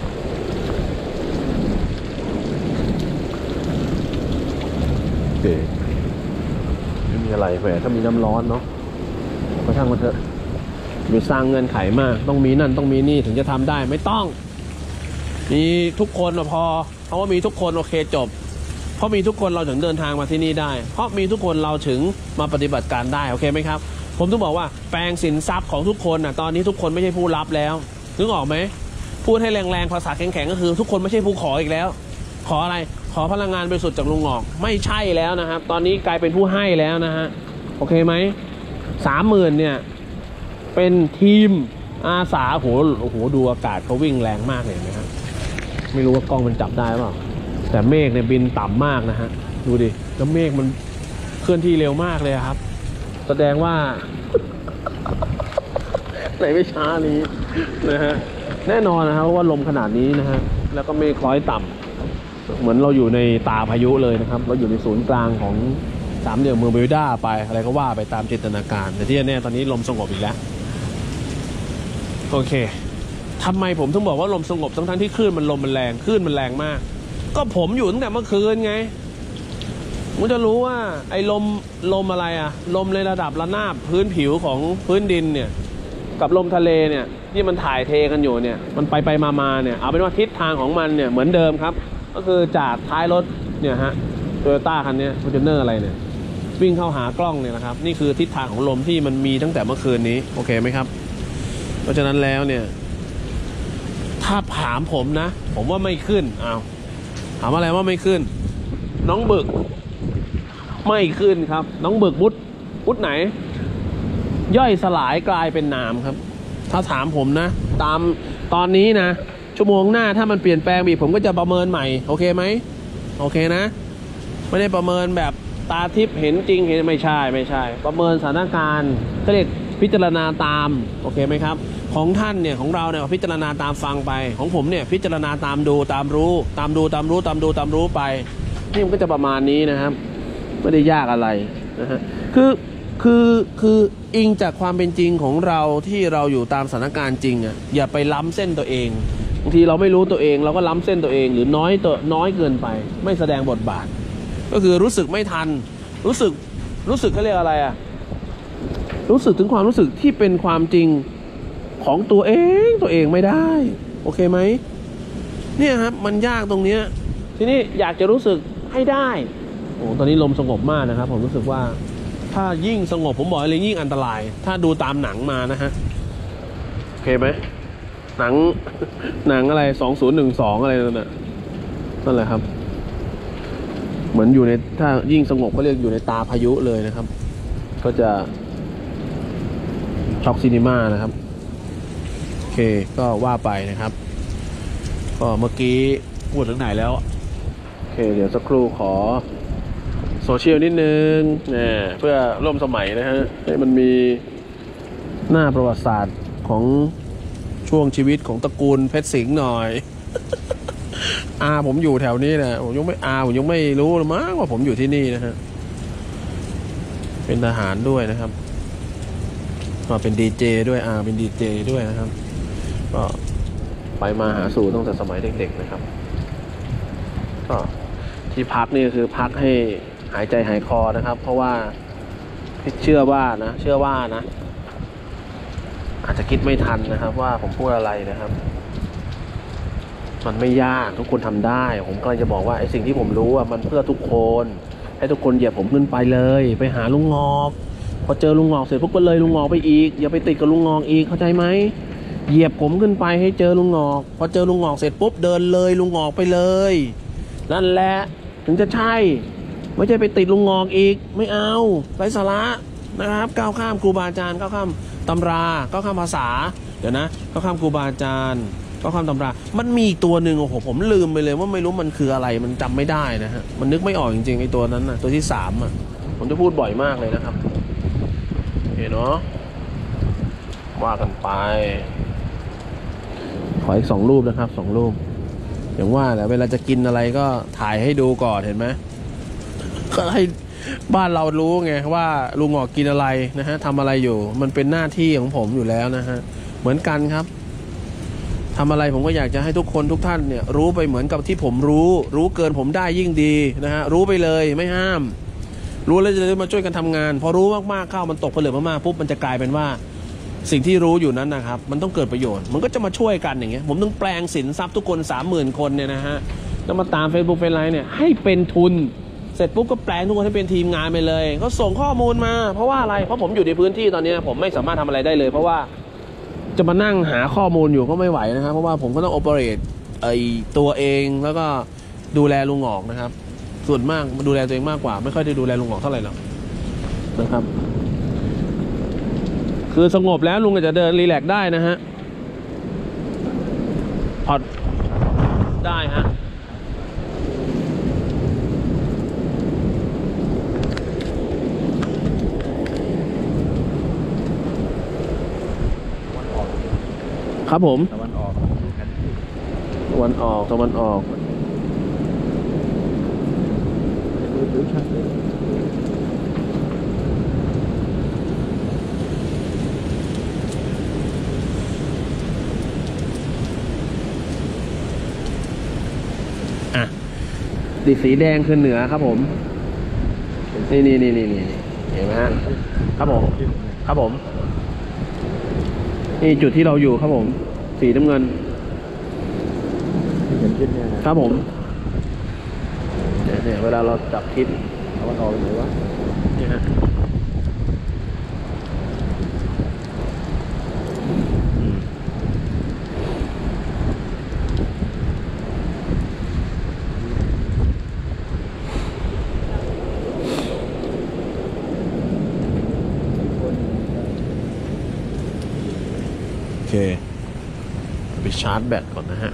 โอเคไม่มีอะไรแหมถ้ามีน้ำร้อนเนาะก็ช่างมันเถอะไปสร้างเงื่อนไขมากต้องมีนั่นต้องมีนี่ถึงจะทำได้ไม่ต้องมีทุกคนพอเพราะว่ามีทุกคนโอเคจบเพราะมีทุกคนเราถึงเดินทางมาที่นี่ได้เพราะมีทุกคนเราถึงมาปฏิบัติการได้โอเคไหมครับผมต้องบอกว่าแปลงสินทรัพย์ของทุกคนตอนนี้ทุกคนไม่ใช่ผู้รับแล้วนึกออกไหมพูดให้แรงๆภาษาแข็งๆก็คือทุกคนไม่ใช่ผู้ขออีกแล้วขออะไรขอพลังงานบริสุทธิ์จากลุงหงอกไม่ใช่แล้วนะครับตอนนี้กลายเป็นผู้ให้แล้วนะฮะโอเคไหม30,000เนี่ยเป็นทีมอาสาโอ้โหดูอากาศเขาวิ่งแรงมากเลยนะครับไม่รู้ว่ากล้องมันจับได้เปล่าแต่เมฆเนี่ยบินต่ำมากนะฮะดูดิแล้วเมฆมันเคลื่อนที่เร็วมากเลยครับแสดงว่าไหนไม่ช้านี้นะฮะแน่นอนนะครับว่าลมขนาดนี้นะฮะแล้วก็เมฆคล้อยต่ำเหมือนเราอยู่ในตาพายุเลยนะครับเราอยู่ในศูนย์กลางของสามเหลี่ยมเมืองเบลดาไปอะไรก็ว่าไปตามจินตนาการแต่ที่แน่ตอนนี้ลมสงบอีกแล้วโอเคทำไมผมถึงบอกว่าลมสงบทั้งที่คลื่นมันลมมันแรงคลื่นมันแรงมากก็ผมอยู่ตั้งแต่เมื่อคืนไงผมจะรู้ว่าไอ้ลมอะไรลมในระดับระนาบพื้นผิวของพื้นดินเนี่ยกับลมทะเลเนี่ยที่มันถ่ายเทกันอยู่เนี่ยมันไปมาเนี่ยเอาเป็นว่าทิศทางของมันเนี่ยเหมือนเดิมครับก็คือจากท้ายรถเนี่ยฮะโตโยต้าคันนี้ฟอร์จูเนอร์อะไรเนี่ยวิ่งเข้าหากล้องเนี่ยนะครับนี่คือทิศทางของลมที่มันมีตั้งแต่เมื่อคืนนี้โอเคไหมครับเพราะฉะนั้นแล้วเนี่ยถ้าถามผมนะผมว่าไม่ขึ้นถามอะไรว่าไม่ขึ้นน้องบึกไม่ขึ้นครับน้องบึกมุดไหนย่อยสลายกลายเป็นน้ำครับถ้าถามผมนะตามตอนนี้นะชั่วโมงหน้าถ้ามันเปลี่ยนแปลงอีกผมก็จะประเมินใหม่โอเคไหมโอเคนะไม่ได้ประเมินแบบตาทิพย์เห็นจริงเห็นไม่ใช่ประเมินสถานการณ์ก็เรียกพิจารณาตามโอเคไหมครับของท่านเนี่ยของเราเนี่ยพิจารณาตามฟังไปของผมเนี่ยพิจารณาตามดูตามรู้ไปนี่มันก็จะประมาณนี้นะครับไม่ได้ยากอะไรนะฮะคืออิงจากความเป็นจริงของเราที่เราอยู่ตามสถานการณ์จริงอ่ะอย่าไปล้ำเส้นตัวเองบางทีเราไม่รู้ตัวเองเราก็ล้ำเส้นตัวเองหรือน้อยเกินไปไม่แสดงบทบาทก็คือรู้สึกไม่ทันรู้สึกเขาเรียกอะไรอ่ะรู้สึกถึงความรู้สึกที่เป็นความจริงของตัวเองไม่ได้โอเคไหมเนี่ยครับมันยากตรงเนี้ยทีนี้อยากจะรู้สึกให้ได้โอ้ตอนนี้ลมสงบมากนะครับผมรู้สึกว่าถ้ายิ่งสงบผมบอกเลยยิ่งอันตรายถ้าดูตามหนังมานะฮะโอเคไหมหนังอะไร2012อะไรนั่นน่ะนั่นแหละครับเหมือนอยู่ในถ้ายิ่งสงบก็เรียกอยู่ในตาพายุเลยนะครับก็จะช็อกซีนีมานะครับโอเคก็ว่าไปนะครับก็เมื่อกี้พูดถึงไหนแล้วโอเคเดี๋ยวสักครู่ขอโซเชียลนิดนึงเพื่อร่วมสมัยนะฮะให้มันมีหน้าประวัติศาสตร์ของช่วงชีวิตของตระกูลเพชรสิงห์หน่อย ผมอยู่แถวนี้นะผมยังไม่รู้หรือมั้งว่าผมอยู่ที่นี่นะฮะเป็นทหารด้วยนะครับก็เป็นดีเจด้วยเป็นดีเจด้วยนะครับก็ไปมาหาสู่ตั้งแต่สมัยเด็กๆนะครับก็ที่พักนี่คือพักให้หายใจหายคอนะครับเพราะว่าเชื่อว่านะอาจจะคิดไม่ทันนะครับว่าผมพูดอะไรนะครับมันไม่ยากทุกคนทำได้ผมก็เลยจะบอกว่าไอ้สิ่งที่ผมรู้มันเพื่อทุกคนให้ทุกคนเหยียบผมขึ้นไปเลยไปหาลุงงอกพอเจอลุงงอกเสร็จปุ๊บก็เลยลุงงอกไปอีกอย่าไปติดกับลุงงอกอีกเข้าใจไหมเหยียบผมขึ้นไปให้เจอลุงงอกพอเจอลุงงอกเสร็จปุ๊บเดินเลยลุงงอกไปเลยนั่นแหละถึงจะใช่ไม่ใช่ไปติดลุงงอกอีกไม่เอาไร้สาระนะครับก้าวข้ามครูบาอาจารย์ก้าวข้ามตำราก้าวข้ามภาษาเดี๋ยวนะก้าวข้ามครูบาอาจารย์ก้าวข้ามตำรามันมีอีกตัวหนึ่งโอ้โหผมลืมไปเลยว่าไม่รู้มันคืออะไรมันจำไม่ได้นะฮะมันนึกไม่ออกจริงๆไอ้ตัวนั้นนะตัวที่3ผมจะพูดบ่อยมากเลยนะครับเห็นเนาะว่ากันไปขออีก2 รูปนะครับ2 รูปอย่างว่าแหละเวลาจะกินอะไรก็ถ่ายให้ดูก่อนเห็นไหมก็ให้บ้านเรารู้ไงว่าลุงงอกกินอะไรนะฮะทำอะไรอยู่มันเป็นหน้าที่ของผมอยู่แล้วนะฮะเหมือนกันครับทำอะไรผมก็อยากจะให้ทุกคนทุกท่านเนี่ยรู้ไปเหมือนกับที่ผมรู้เกินผมได้ยิ่งดีนะฮะรู้ไปเลยไม่ห้ามรู้แล้วจะได้มาช่วยกันทำงานพอรู้มากๆเข้ามันตกผลึกมากๆปุ๊บมันจะกลายเป็นว่าสิ่งที่รู้อยู่นั้นนะครับมันต้องเกิดประโยชน์มันก็จะมาช่วยกันอย่างเงี้ยผมต้องแปลงสินทรัพย์ทุกคน 30,000 คนเนี่ยนะฮะแล้วมาตาม Facebook เฟซไลน์เนี่ยให้เป็นทุนเสร็จปุ๊บก็แปลงทุกคนให้เป็นทีมงานไปเลยเขาส่งข้อมูลมาเพราะว่าอะไรเพราะผมอยู่ในพื้นที่ตอนนี้ผมไม่สามารถทำอะไรได้เลยเพราะว่าจะมานั่งหาข้อมูลอยู่ก็ไม่ไหวนะครับเพราะว่าผมก็ต้องโอเปเรตตัวเองแล้วก็ดูแลลุงงอกนะครับส่วนมากดูแลตัวเองมากกว่าไม่ค่อยได้ดูแลลุงงอกเท่าไหร่หรอกนะครับคือสงบแล้วลุงก็จะเดินรีแลกซ์ได้นะฮะพอดได้ฮะครับผมตะวันออกสีแดงคือเหนือครับผมนี่เห็นไหมฮะครับผมนี่จุดที่เราอยู่ครับผมสีน้ำเงินครับผมเนี่ยเวลาเราจับทิศตะวันออกหรือว่านี่ฮะโอเคไปชาร์จแบตก่อนนะฮะ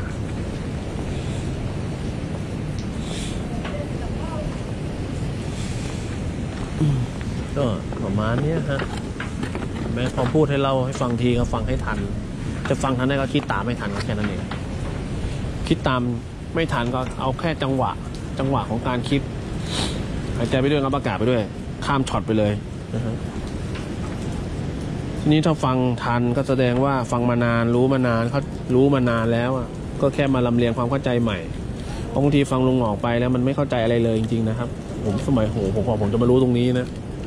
ก็ประมาณนี้ฮะแม้พอพูดให้เราให้ฟังทีก็ฟังให้ทันจะฟังทันได้ก็คิดตามไม่ทันก็แค่นั้นเองคิดตามไม่ทันก็เอาแค่จังหวะของการคิดหายใจไปด้วยรับอากาศไปด้วยข้ามช็อตไปเลยนะฮะทีนี้ถ้าฟังทันก็แสดงว่าฟังมานานรู้มานานเขารู้มานานแล้วอ่ะก็แค่มาลำเลียงความเข้าใจใหม่บางทีฟังลุงหงอกไปแล้วมันไม่เข้าใจอะไรเลยจริงๆนะครับผมสมัยผมจะมารู้ตรงนี้นะ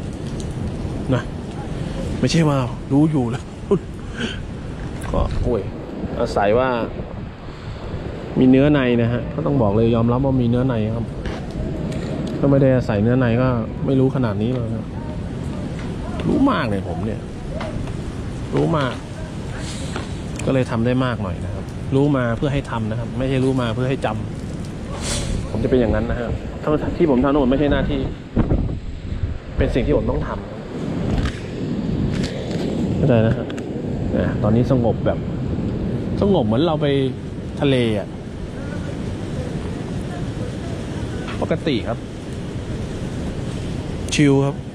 ไม่ใช่ว่ารู้อยู่แล้วก็โอ้ยอาศัยว่ามีเนื้อในนะฮะก็ต้องบอกเลยยอมรับว่ามีเนื้อในครับถ้าไม่ได้อาศัยเนื้อในก็ไม่รู้ขนาดนี้เลยนะรู้มากเลยผมเนี่ยรู้มากก็เลยทำได้มากหน่อยนะครับรู้มาเพื่อให้ทำนะครับไม่ใช่รู้มาเพื่อให้จำผมจะเป็นอย่างนั้นนะฮะที่ผมทำทั้งหมดไม่ใช่หน้าที่เป็นสิ่งที่ผมต้องทำเข้าใจนะฮะตอนนี้สงบแบบสงบเหมือนเราไปทะเลอ่ะปกติครับชิลครับ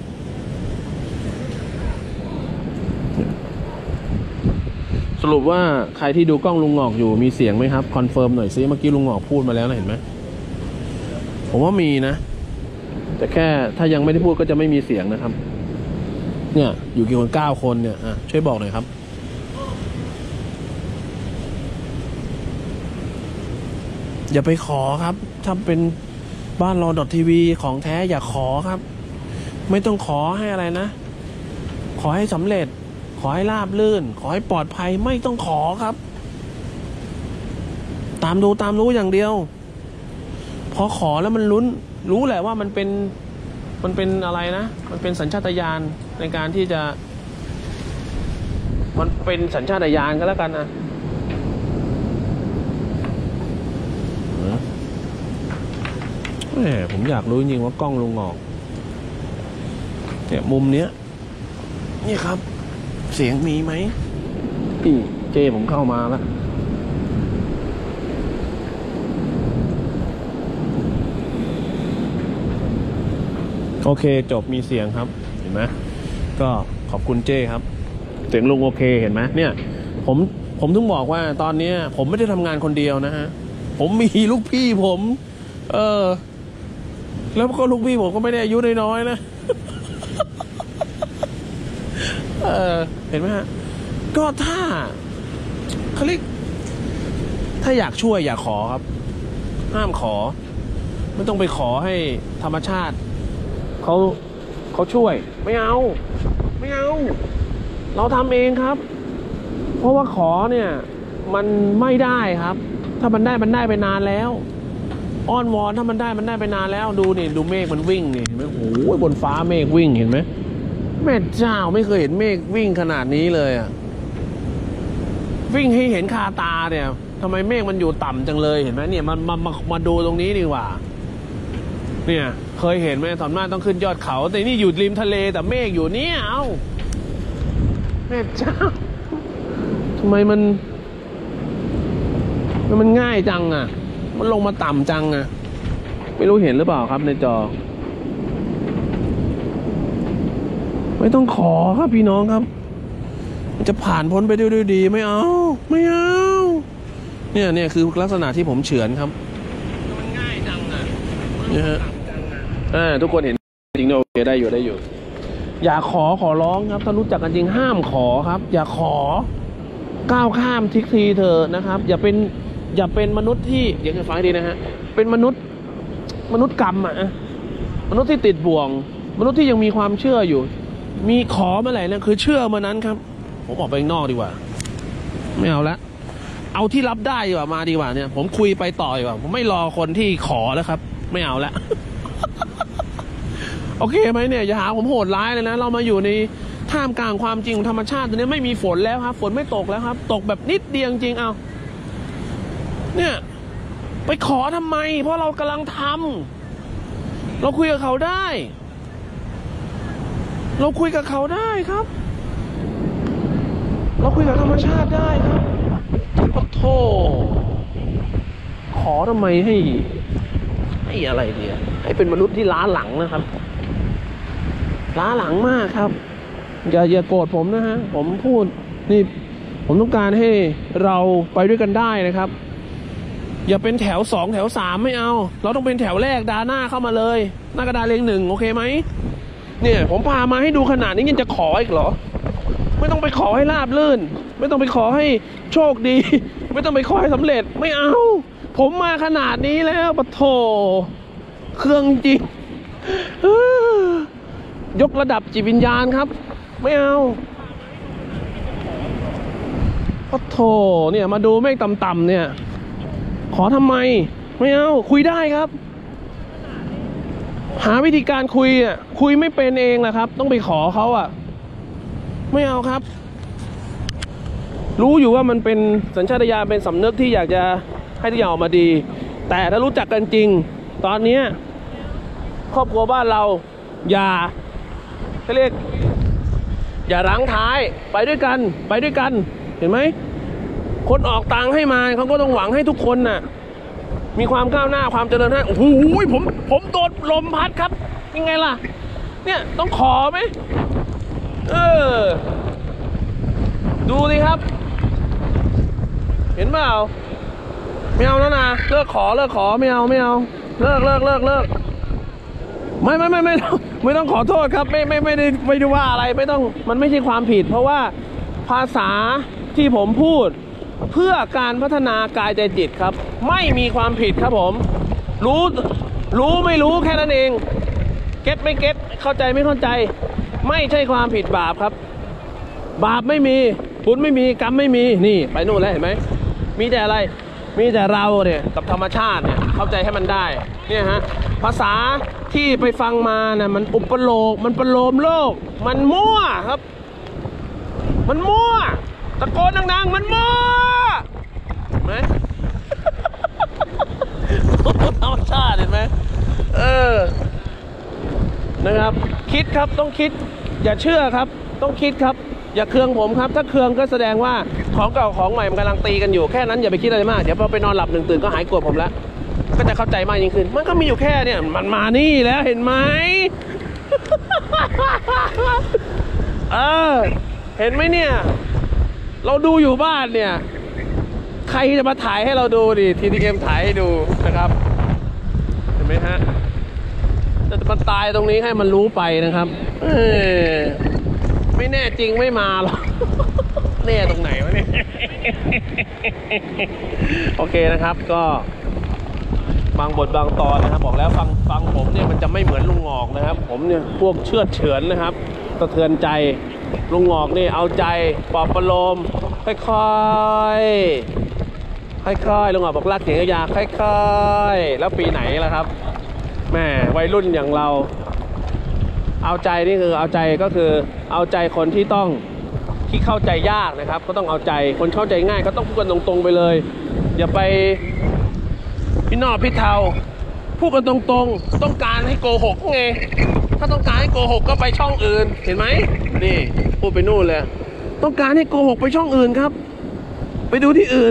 สรุปว่าใครที่ดูกล้องลุงหงอกอยู่มีเสียงไหมครับคอนเฟิร์มหน่อยซิเมื่อกี้ลุงหงอกพูดมาแล้วนะเห็นไหมผมว่ามีนะแต่แค่ถ้ายังไม่ได้พูดก็จะไม่มีเสียงนะครับเนี่ยอยู่กี่คน9 คนเนี่ยช่วยบอกหน่อยครับอย่าไปขอครับถ้าเป็นบ้านรอ.tvของแท้อย่าขอครับไม่ต้องขอให้อะไรนะขอให้สำเร็จขอให้ราบรื่นขอให้ปลอดภัยไม่ต้องขอครับตามรู้อย่างเดียวพอขอแล้วมันรู้แหละว่ามันเป็นอะไรนะมันเป็นสัญชาตญาณในการที่จะมันเป็นสัญชาตญาณก็แล้วกันนะผมอยากรู้จริงๆว่ากล้องลุงหงอกเนี่ยมุมเนี้ยนี่ครับเสียงมีไหมพี่เจผมเข้ามาแล้วโอเคจบมีเสียงครับเห็นไหมก็ขอบคุณเจ้ครับเสียงลุงโอเคเห็นไหมเนี่ยผมถึงบอกว่าตอนนี้ผมไม่ได้ทำงานคนเดียวนะฮะผมมีลูกพี่ผมแล้วก็ลูกพี่ผมก็ไม่ได้อายุน้อยๆนะเห็นไหมฮะก็ถ้าเขาเรียกถ้าอยากช่วยอย่าขอครับห้ามขอไม่ต้องไปขอให้ธรรมชาติเขาช่วยไม่เอาเราทำเองครับเพราะว่าขอเนี่ยมันไม่ได้ครับถ้ามันได้ไปนานแล้วอ้อนวอนถ้ามันได้ไปนานแล้วดูเมฆมันวิ่งนี่เห็นไหมโอ้โหบนฟ้าเมฆวิ่งเห็นไหมแม่เจ้าไม่เคยเห็นเมฆวิ่งขนาดนี้เลยอ่ะวิ่งให้เห็นคาตาเนี่ยทำไมเมฆมันอยู่ต่ำจังเลยเห็นไหมเนี่ยมาดูตรงนี้ดีกว่าเนี่ยเคยเห็นไหมตอนมาต้องขึ้นยอดเขาแต่นี่อยู่ริมทะเลแต่เมฆอยู่เนี่ยเอ้าแม่เจ้าทำไมมันง่ายจังอ่ะมันลงมาต่ำจังอ่ะไม่รู้เห็นหรือเปล่าครับในจอไม่ต้องขอครับพี่น้องครับมันจะผ่านพ้นไปด้วยดีไม่เอาเนี่ยคือลักษณะที่ผมเฉือนครับมันง่ายจังอ่ะเนี่ยฮะทุกคนเห็นจริงโอเคได้อยู่อย่าขอร้องครับถ้ารู้จักกันจริงห้ามขอครับอย่าขอก้าวข้ามทิกทีเถอะนะครับอย่าเป็นมนุษย์ที่อย่างที่ฟังดีนะฮะเป็นมนุษย์กรรมอ่ะมนุษย์ที่ติดบ่วงมนุษย์ที่ยังมีความเชื่ออยู่มีขอเมื่อไหร่นั่นคือเชื่อเมื่อนั้นครับผมออกไปข้างนอกดีกว่าไม่เอาละเอาที่รับได้ดีกว่ามาดีกว่าเนี่ยผมคุยไปต่อดีกว่าผมไม่รอคนที่ขอแล้วครับไม่เอาละโอเคไหมเนี่ยอย่าหาผมโหดร้ายเลยนะเรามาอยู่ในท่ามกลางความจริงของธรรมชาติตอนนี้ไม่มีฝนแล้วครับฝนไม่ตกแล้วครับตกแบบนิดเดียวจริงเอาเนี่ยไปขอทำไมเพราะเรากำลังทำเราคุยกับเขาได้เราคุยกับเขาได้ครับเราคุยกับธรรมชาติได้ครับขอโทษขอทำไมให้อะไรเนี่ยให้เป็นมนุษย์ที่ล้าหลังนะครับล้าหลังมากครับอย่าโกรธผมนะฮะผมพูดนี่ผมต้องการให้เราไปด้วยกันได้นะครับอย่าเป็นแถว2แถว3ไม่เอาเราต้องเป็นแถวแรกดาหน้าเข้ามาเลยหน้ากระดาษเลง1โอเคไหมเนี่ยผมพามาให้ดูขนาดนี้ยังจะขออีกเหรอไม่ต้องไปขอให้ราบลื่นไม่ต้องไปขอให้โชคดีไม่ต้องไปขอให้สำเร็จไม่เอาผมมาขนาดนี้แล้วปะโถเครื่องจริงยกระดับจิตวิญญาณครับไม่เอาปะโถเนี่ยมาดูเมฆต่ำๆเนี่ยขอทำไมไม่เอาคุยได้ครับหาวิธีการคุยอ่ะคุยไม่เป็นเองแหละครับต้องไปขอเขาอ่ะไม่เอาครับรู้อยู่ว่ามันเป็นสัญชาตญาณเป็นสำนึกที่อยากจะให้ทุกอย่างออกมาดีแต่ถ้ารู้จักกันจริงตอนนี้ครอบครัวบ้านเราอย่าเรียกอย่ารั้งท้ายไปด้วยกันเห็นไหมคนออกตังให้มาเขาก็ต้องหวังให้ทุกคนน่ะมีความก้าวหน้าความเจริญนะโอ้โหผมโดนลมพัดครับยังไงล่ะเนี่ยต้องขอไหมดูสิครับเห็นเปล่าไม่เอาแล้วนะเลิกขอไม่เอาเลิกไม่ต้องขอโทษครับไม่ได้ว่าอะไรไม่ต้องมันไม่ใช่ความผิดเพราะว่าภาษาที่ผมพูดเพื่อการพัฒนากายใจจิตครับไม่มีความผิดครับผมรู้ไม่รู้แค่นั้นเองเก็ตไม่เก็ตเข้าใจไม่เข้าใจไม่ใช่ความผิดบาปครับบาปไม่มีบุญไม่มีกรรมไม่มีนี่ไปนู่นแล้วเห็นไหมมีแต่อะไรมีแต่เราเนี่ยกับธรรมชาติเนี่ยเข้าใจให้มันได้เนี่ยฮะภาษาที่ไปฟังมานะมันอุปโลกมันประโลมโลกมันมั่วครับมันมั่วตะโกนดังๆมันมั่วไหม ธรรมชาติเห็นไหมนะครับคิดครับต้องคิดอย่าเชื่อครับต้องคิดครับอย่าเคืองผมครับถ้าเคืองก็แสดงว่าของเก่าของใหม่มันกำลังตีกันอยู่แค่นั้นอย่าไปคิดอะไรมากเดี๋ยวพอไปนอนหลับตื่นก็หายโกรธผมแล้วก็จะเข้าใจมากยิ่งขึ้นมันก็มีอยู่แค่เนี่ยมันมานี่แล้วเห็นไหม เห็นไหมเนี่ยเราดูอยู่บ้านเนี่ยใครจะมาถ่ายให้เราดูดิTTMถ่ายให้ดูนะครับเห็นไหมฮะจะมันตายตรงนี้ให้มันรู้ไปนะครับไม่แน่จริงไม่มาหรอกแน่ตรงไหนวะเนี่ย โอเคนะครับก็บางบทบางตอนนะครับบอกแล้วฟังผมเนี่ยมันจะไม่เหมือนลุงงอกนะครับผมเนี่ยพวกเชือดเฉือนนะครับสะเทือนใจลุงงอกนี่เอาใจปลอบประโลมค่อยๆลุงงอกบอกรักเสียงยาค่อยๆแล้วปีไหนล่ะครับแม่วัยรุ่นอย่างเราเอาใจนี่คือเอาใจก็คือเอาใจคนที่เข้าใจยากนะครับก็ต้องเอาใจคนเข้าใจง่ายก็ต้องพูดกันตรงๆไปเลยอย่าไปพี่นอพี่เทาพูดกันตรงๆต้องการให้โกหกไงถ้าต้องการให้โกหกก็ไปช่องอื่นเห็นไหมนี่พูดไปนู่นเลยต้องการให้โกหกไปช่องอื่นครับไปดูที่อื่น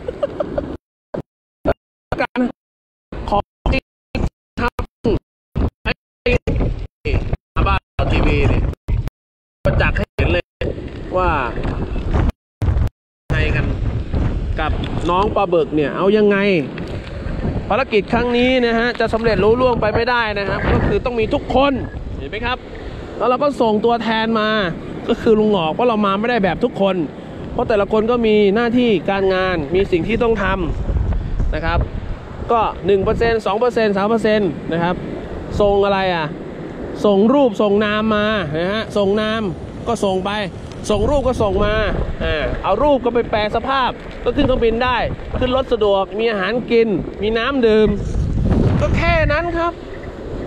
การขอครับบ้านทีวีเนี่ยประจักษ์ให้เห็นเลยว่าไงกันกับน้องปลาบึกเนี่ยเอายังไงภารกิจครั้งนี้นะฮะจะสำเร็จลุล่วงไปไม่ได้นะครับก็คือต้องมีทุกคนเห็นไหมครับแล้วเราก็ส่งตัวแทนมาก็คือลุงหงอกเพราะเรามาไม่ได้แบบทุกคนเพราะแต่ละคนก็มีหน้าที่การงานมีสิ่งที่ต้องทำนะครับก็ 1% 2% 3% นะครับส่งอะไรอ่ะส่งรูปส่งนามมานะฮะส่งนามก็ส่งไปส่งรูปก็ส่งมาเอารูปก็ไปแปลสภาพก็ขึ้นเครื่องบินได้ขึ้นรถสะดวกมีอาหารกินมีน้ำดื่มก็แค่นั้นครับ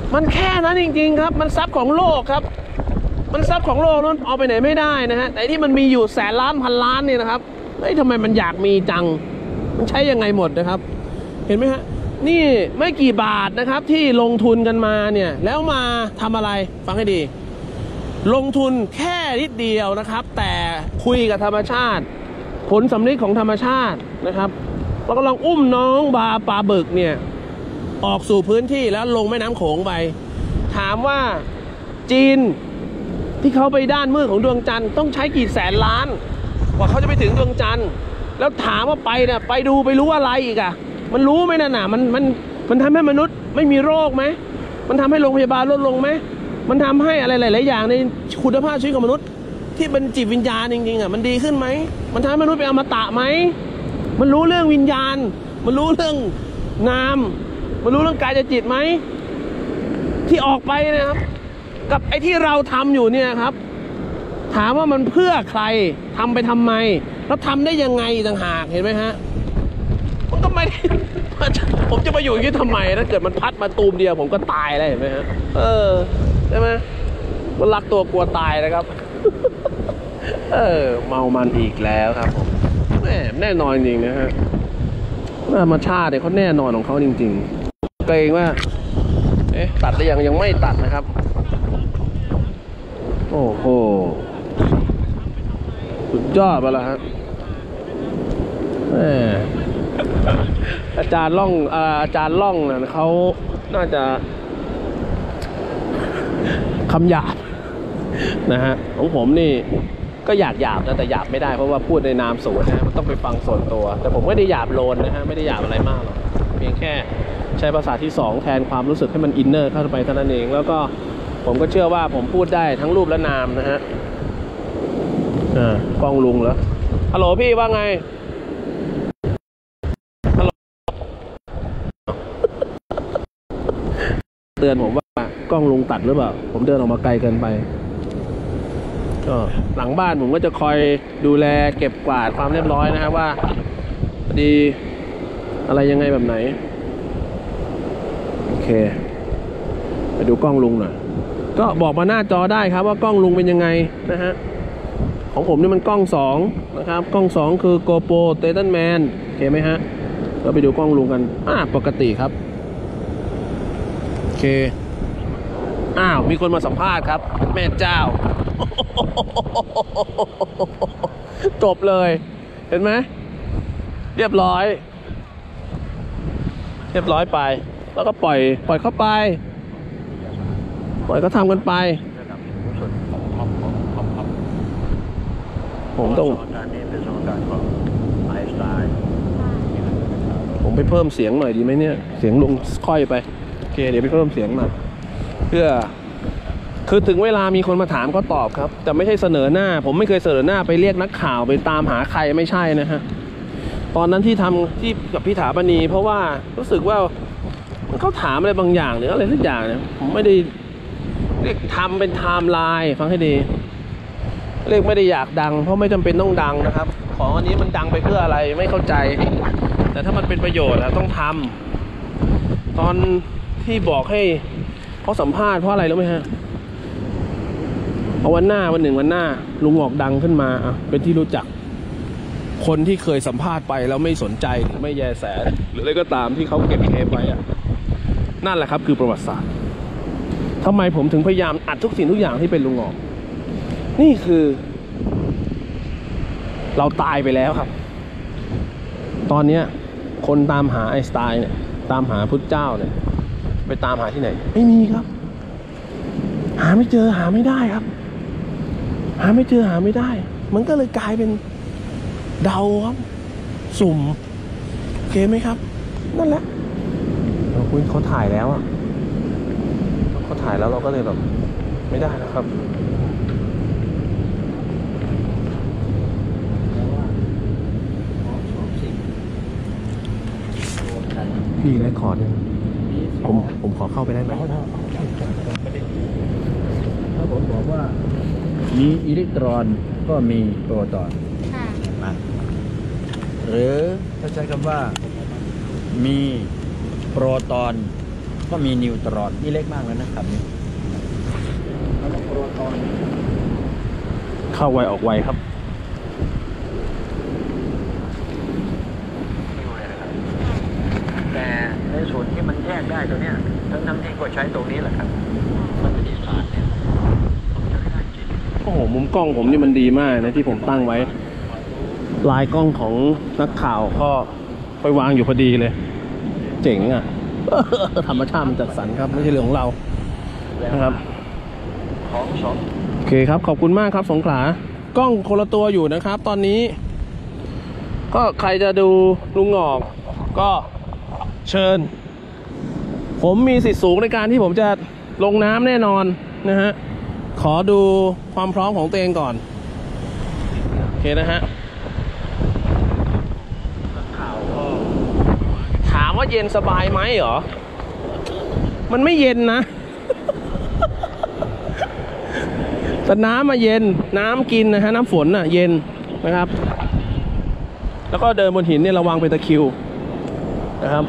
มันแค่นั้นจริงๆครับมันทรัพย์ของโลกครับมันทรัพย์ของโลกนั้นเอาไปไหนไม่ได้นะฮะแต่ที่มันมีอยู่แสนล้านพันล้านเนี่ยนะครับเฮ้ยทำไมมันอยากมีจังมันใช้ยังไงหมดนะครับเห็นไหมฮะนี่ไม่กี่บาทนะครับที่ลงทุนกันมาเนี่ยแล้วมาทำอะไรฟังให้ดีลงทุนแค่นิดเดียวนะครับแต่คุยกับธรรมชาติผลสำลิดของธรรมชาตินะครับเรากำลังอุ้มน้องปลาบึกเนี่ยออกสู่พื้นที่แล้วลงแม่น้ำโขงไปถามว่าจีนที่เขาไปด้านมืดของดวงจันทร์ต้องใช้กี่แสนล้านกว่าเขาจะไปถึงดวงจันทร์แล้วถามว่าไปเนี่ยไปดูไปรู้อะไรอีกอะมันรู้ไหมน่ะมันทำให้มนุษย์ไม่มีโรคไหมมันทำให้โรงพยาบาลลดลงไหมมันทำให้อะไรหลายๆอย่างในคุณภาพชีวิตของมนุษย์ที่เป็นจิตวิญญาณจริงๆอ่ะมันดีขึ้นไหมมันทำให้มนุษย์เป็นอมตะไหมมันรู้เรื่องวิญญาณมันรู้เรื่องนามมันรู้เรื่องกายจิตไหมที่ออกไปนะครับกับไอ้ที่เราทำอยู่เนี่ยครับถามว่ามันเพื่อใครทำไปทำไมแล้วทำได้ยังไงต่างหากเห็นไหมฮะมันก็ไม่ได้ผมจะมาอยู่อย่างนี้ทำไมถ้าเกิดมันพัดมาตูมเดียวผมก็ตายแล้วเห็นไหมฮะใช่ไหมมันรักตัวกลัวตายนะครับเมามันอีกแล้วครับผมแน่นอนจริงนะฮะธรรมชาติเนี่ยเขาแน่นอนของเขาจริงๆเกรงว่าตัดหรือยังไม่ตัดนะครับโอ้โหสุดยอดไปแล้วฮะอาจารย์ล่องเนี่ยเขาน่าจะคำหยาบนะฮะของผมนี่ก็อยากหยาบนะแต่หยาบไม่ได้เพราะว่าพูดในนามส่วนนะมันต้องไปฟังส่วนตัวแต่ผมไม่ได้หยาบโลนนะฮะไม่ได้หยาบอะไรมากหรอกเพียงแค่ใช้ภาษาที่2แทนความรู้สึกให้มันอินเนอร์เข้าไปเท่านั้นเองแล้วก็ผมก็เชื่อว่าผมพูดได้ทั้งรูปและนามนะฮะกล้องลุงเหรอฮัลโหลพี่ว่าไงฮัลโหลเตือนผมว่ากล้องลุงตัดหรือเปล่าผมเดินออกมาไกลเกินไปก็หลังบ้านผมก็จะคอยดูแลเก็บกวาดความเรียบร้อยนะครับว่าดีอะไรยังไงแบบไหนโอเคไปดูกล้องลุงหน่อยก็บอกมาหน้าจอได้ครับว่ากล้องลุงเป็นยังไงนะฮะของผมนี่มันกล้อง2นะครับกล้อง2คือ GoPro Titanman โอเคไหมฮะเราไปดูกล้องลุงกันปกติครับโอเคมีคนมาสัมภาษณ์ครับแม่เจ้าจบเลยเห็นไหมเรียบร้อยไปแล้วก็ปล่อยเข้าไปปล่อยเขาทำกันไปผมไปเพิ่มเสียงหน่อยดีไหมเนี่ยเสียงลงค่อยไปโอเคเดี๋ยวไปเพิ่มเสียงหน่อยเพื่อคือถึงเวลามีคนมาถามก็ตอบครับแต่ไม่ใช่เสนอหน้าผมไม่เคยเสนอหน้าไปเรียกนักข่าวไปตามหาใครไม่ใช่นะฮะตอนนั้นที่ทำที่กับพี่ถาปณีเพราะว่ารู้สึกว่าเขาถามอะไรบางอย่างหรืออะไรสักอย่างเนี่ยผมไม่ได้เรียกทำเป็นไทม์ไลน์ฟังให้ดีเรียกไม่ได้อยากดังเพราะไม่จำเป็นต้องดังนะครับของอันนี้มันดังไปเพื่ออะไรไม่เข้าใจแต่ถ้ามันเป็นประโยชน์แล้วต้องทำตอนที่บอกให้เขาสัมภาษณ์เพราะอะไรรู้ไหมฮะเอาวันหน้าวันหน้าลุงออกดังขึ้นมาเป็นที่รู้จักคนที่เคยสัมภาษณ์ไปแล้วไม่สนใจหรือไม่แยแสหรืออะไรก็ตามที่เขาเก็บเทปไว้นั่นแหละครับคือประวัติศาสตร์ทำไมผมถึงพยายามอัดทุกสิ่งทุกอย่างที่เป็นลุงออกนี่คือเราตายไปแล้วครับตอนนี้คนตามหาไอน์สไตน์เนี่ยตามหาพุทธเจ้าเนี่ยไปตามหาที่ไหนไม่มีครับหาไม่เจอหาไม่ได้ครับหาไม่เจอหาไม่ได้มันก็เลยกลายเป็นเดาครับสุ่มโอเคไหมครับนั่นแหละคุณเขาถ่ายแล้วเขาถ่ายแล้วเราก็เลยแบบไม่ได้นะครับพี่ได้คอร์ดเนี่ยผมขอเข้าไปได้ไหมถ้าผมบอกว่ามีอิเล็กตรอนก็มีโปรตอนหรือถ้าใช้คำว่ามีโปรตอนก็มีนิวตรอนนี่เล็กมากแล้วนะครับนี่แล้วโปรตอนเข้าไวออกไวครับแต่ในส่วนที่มันแยกได้ตัวเนี้ยทั้งที่ก็ใช้ตรงนี้แหละครับมันเป็นศาสตร์เนี่ยผมจะไม่ได้จริงโอ้โหมุมกล้องผมนี่มันดีมากนะที่ผมตั้งไว้ลายกล้องของนักข่าวก็ไปวางอยู่พอดีเลย เจ๋งอ่ะ ธรรมชาติมันจัดสรรครับไม่ใช่เรื่องของเรานะครับของสองโอเคครับขอบคุณมากครับสงขลากล้องคนละตัวอยู่นะครับ ตอนนี้ ก็ใครจะดูลุงหงอกก็เชิญ ผมมีสิทธิ์สูงในการที่ผมจะลงน้ำแน่นอนนะฮะขอดูความพร้อมของตัวเองก่อนโอเคนะฮะถามว่าเย็นสบายไหมเหรอมันไม่เย็นนะ แต่น้ำมาเย็นน้ำกินนะฮะน้ำฝนน่ะเย็นนะครับแล้วก็เดินบนหินเนี่ยระวังเป็นตะคริวนะครับ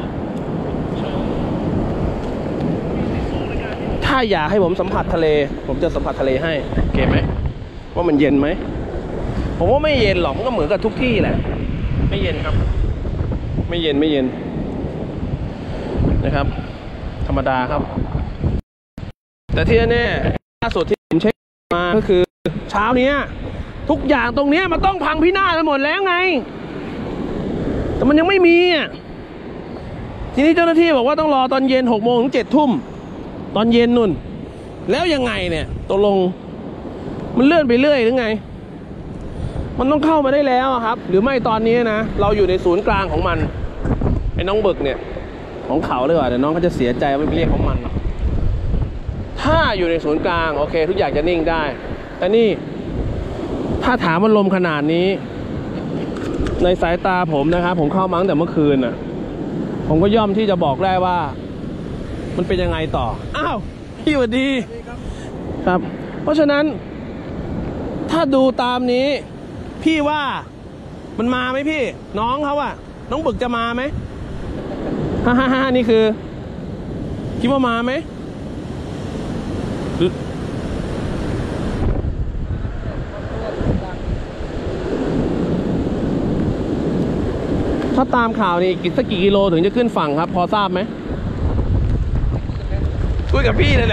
ถ้าอยากให้ผมสัมผัสทะเลผมจะสัมผัสทะเลให้โอเคไหมว่ามันเย็นไหมผมว่าไม่เย็นหรอกมันก็เหมือนกับทุกที่แหละไม่เย็นครับไม่เย็นนะครับธรรมดาครับแต่ที่แน่ล่าสุดที่ผมเช็คมาก็คือเช้านี้ทุกอย่างตรงนี้มันต้องพังพินาศไปหมดแล้วไงแต่มันยังไม่มีทีนี้เจ้าหน้าที่บอกว่าต้องรอตอนเย็น6 โมงถึง 7 ทุ่มตอนเย็นนู่นแล้วยังไงเนี่ยตกลงมันเลื่อนไปเรื่อยหรือไงมันต้องเข้ามาได้แล้วครับหรือไม่ตอนนี้นะเราอยู่ในศูนย์กลางของมันไอ้น้องบึกเนี่ยของเขาเลยว่ะเดี๋ยวน้องเขาจะเสียใจไม่ไปเรียกของมันถ้าอยู่ในศูนย์กลางโอเคทุกอย่างจะนิ่งได้แต่นี่ถ้าถามว่าลมขนาดนี้ในสายตาผมนะครับผมเข้ามาตั้งแต่เมื่อคืนน่ะผมก็ย่อมที่จะบอกได้ว่ามันเป็นยังไงต่ออ้าวพี่สวัสดีครับเพราะฉะนั้นถ้าดูตามนี้พี่ว่ามันมาไหมพี่น้องเขาอะน้องบึกจะมาไหมฮ่านี่คือคิดว่ามาไหมถ้าตามข่าวนี่สักกี่กิโลถึงจะขึ้นฝั่งครับพอทราบไหมคุยกับพี่เลยแหละ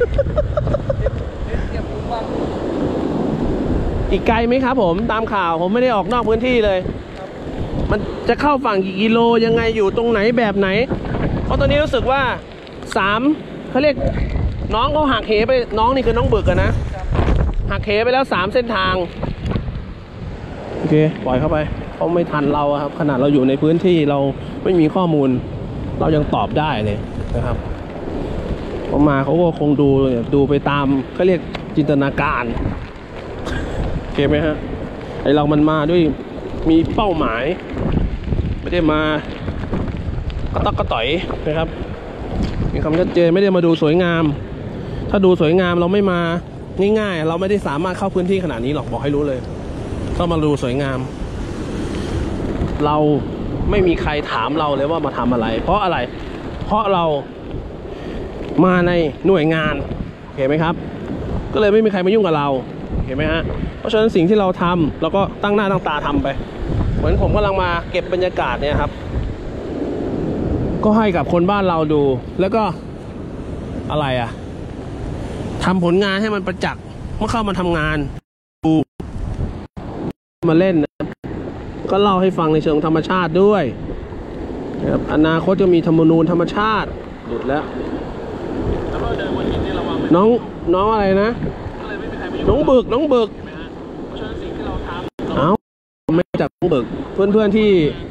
อีกไกลไหมครับผมตามข่าวผมไม่ได้ออกนอกพื้นที่เลยมันจะเข้าฝั่งกี่กิโลยังไงอยู่ตรงไหนแบบไหนเพราะตอนนี้รู้สึกว่า3เขาเรียกน้องเขาหักเหไปน้องนี่คือน้องบึกอะนะหักเหไปแล้ว3 เส้นทางโอเคปล่อยเข้าไปเขาไม่ทันเราครับขนาดเราอยู่ในพื้นที่เราไม่มีข้อมูลเรายังตอบได้เลยนะครับพอมาเขาก็คงดูไปตามเขาเรียกจินตนาการโอเคไหมฮะไอเรามันมาด้วยมีเป้าหมายไม่ได้มากระต๊อกกระต่อยนะครับมีคำชัดเจนไม่ได้มาดูสวยงามถ้าดูสวยงามเราไม่มาง่ายๆเราไม่ได้สามารถเข้าพื้นที่ขนาดนี้หรอกบอกให้รู้เลยต้องมาดูสวยงามเราไม่มีใครถามเราเลยว่ามาทำอะไรเพราะอะไรเพราะเรามาในหน่วยงานเห็นไหมครับก็เลยไม่มีใครมายุ่งกับเราเห็นไหมฮะเพราะฉะนั้นสิ่งที่เราทำเราก็ตั้งหน้าตั้งตาทำไปเหมือนผมกำลังมาเก็บบรรยากาศเนี่ยครับก็ให้กับคนบ้านเราดูแล้วก็อะไรอ่ะทำผลงานให้มันประจักษ์เมื่อเข้ามาทำงานดูมาเล่นนะก็เล่าให้ฟังในเชิงธรรมชาติด้วยนะครับอนาคตจะมีธรรมนูญธรรมชาติหลุดแล้วน้องอะไรนะน้องบึกเอ้าไม่จากน้องบึกเพื่อนที่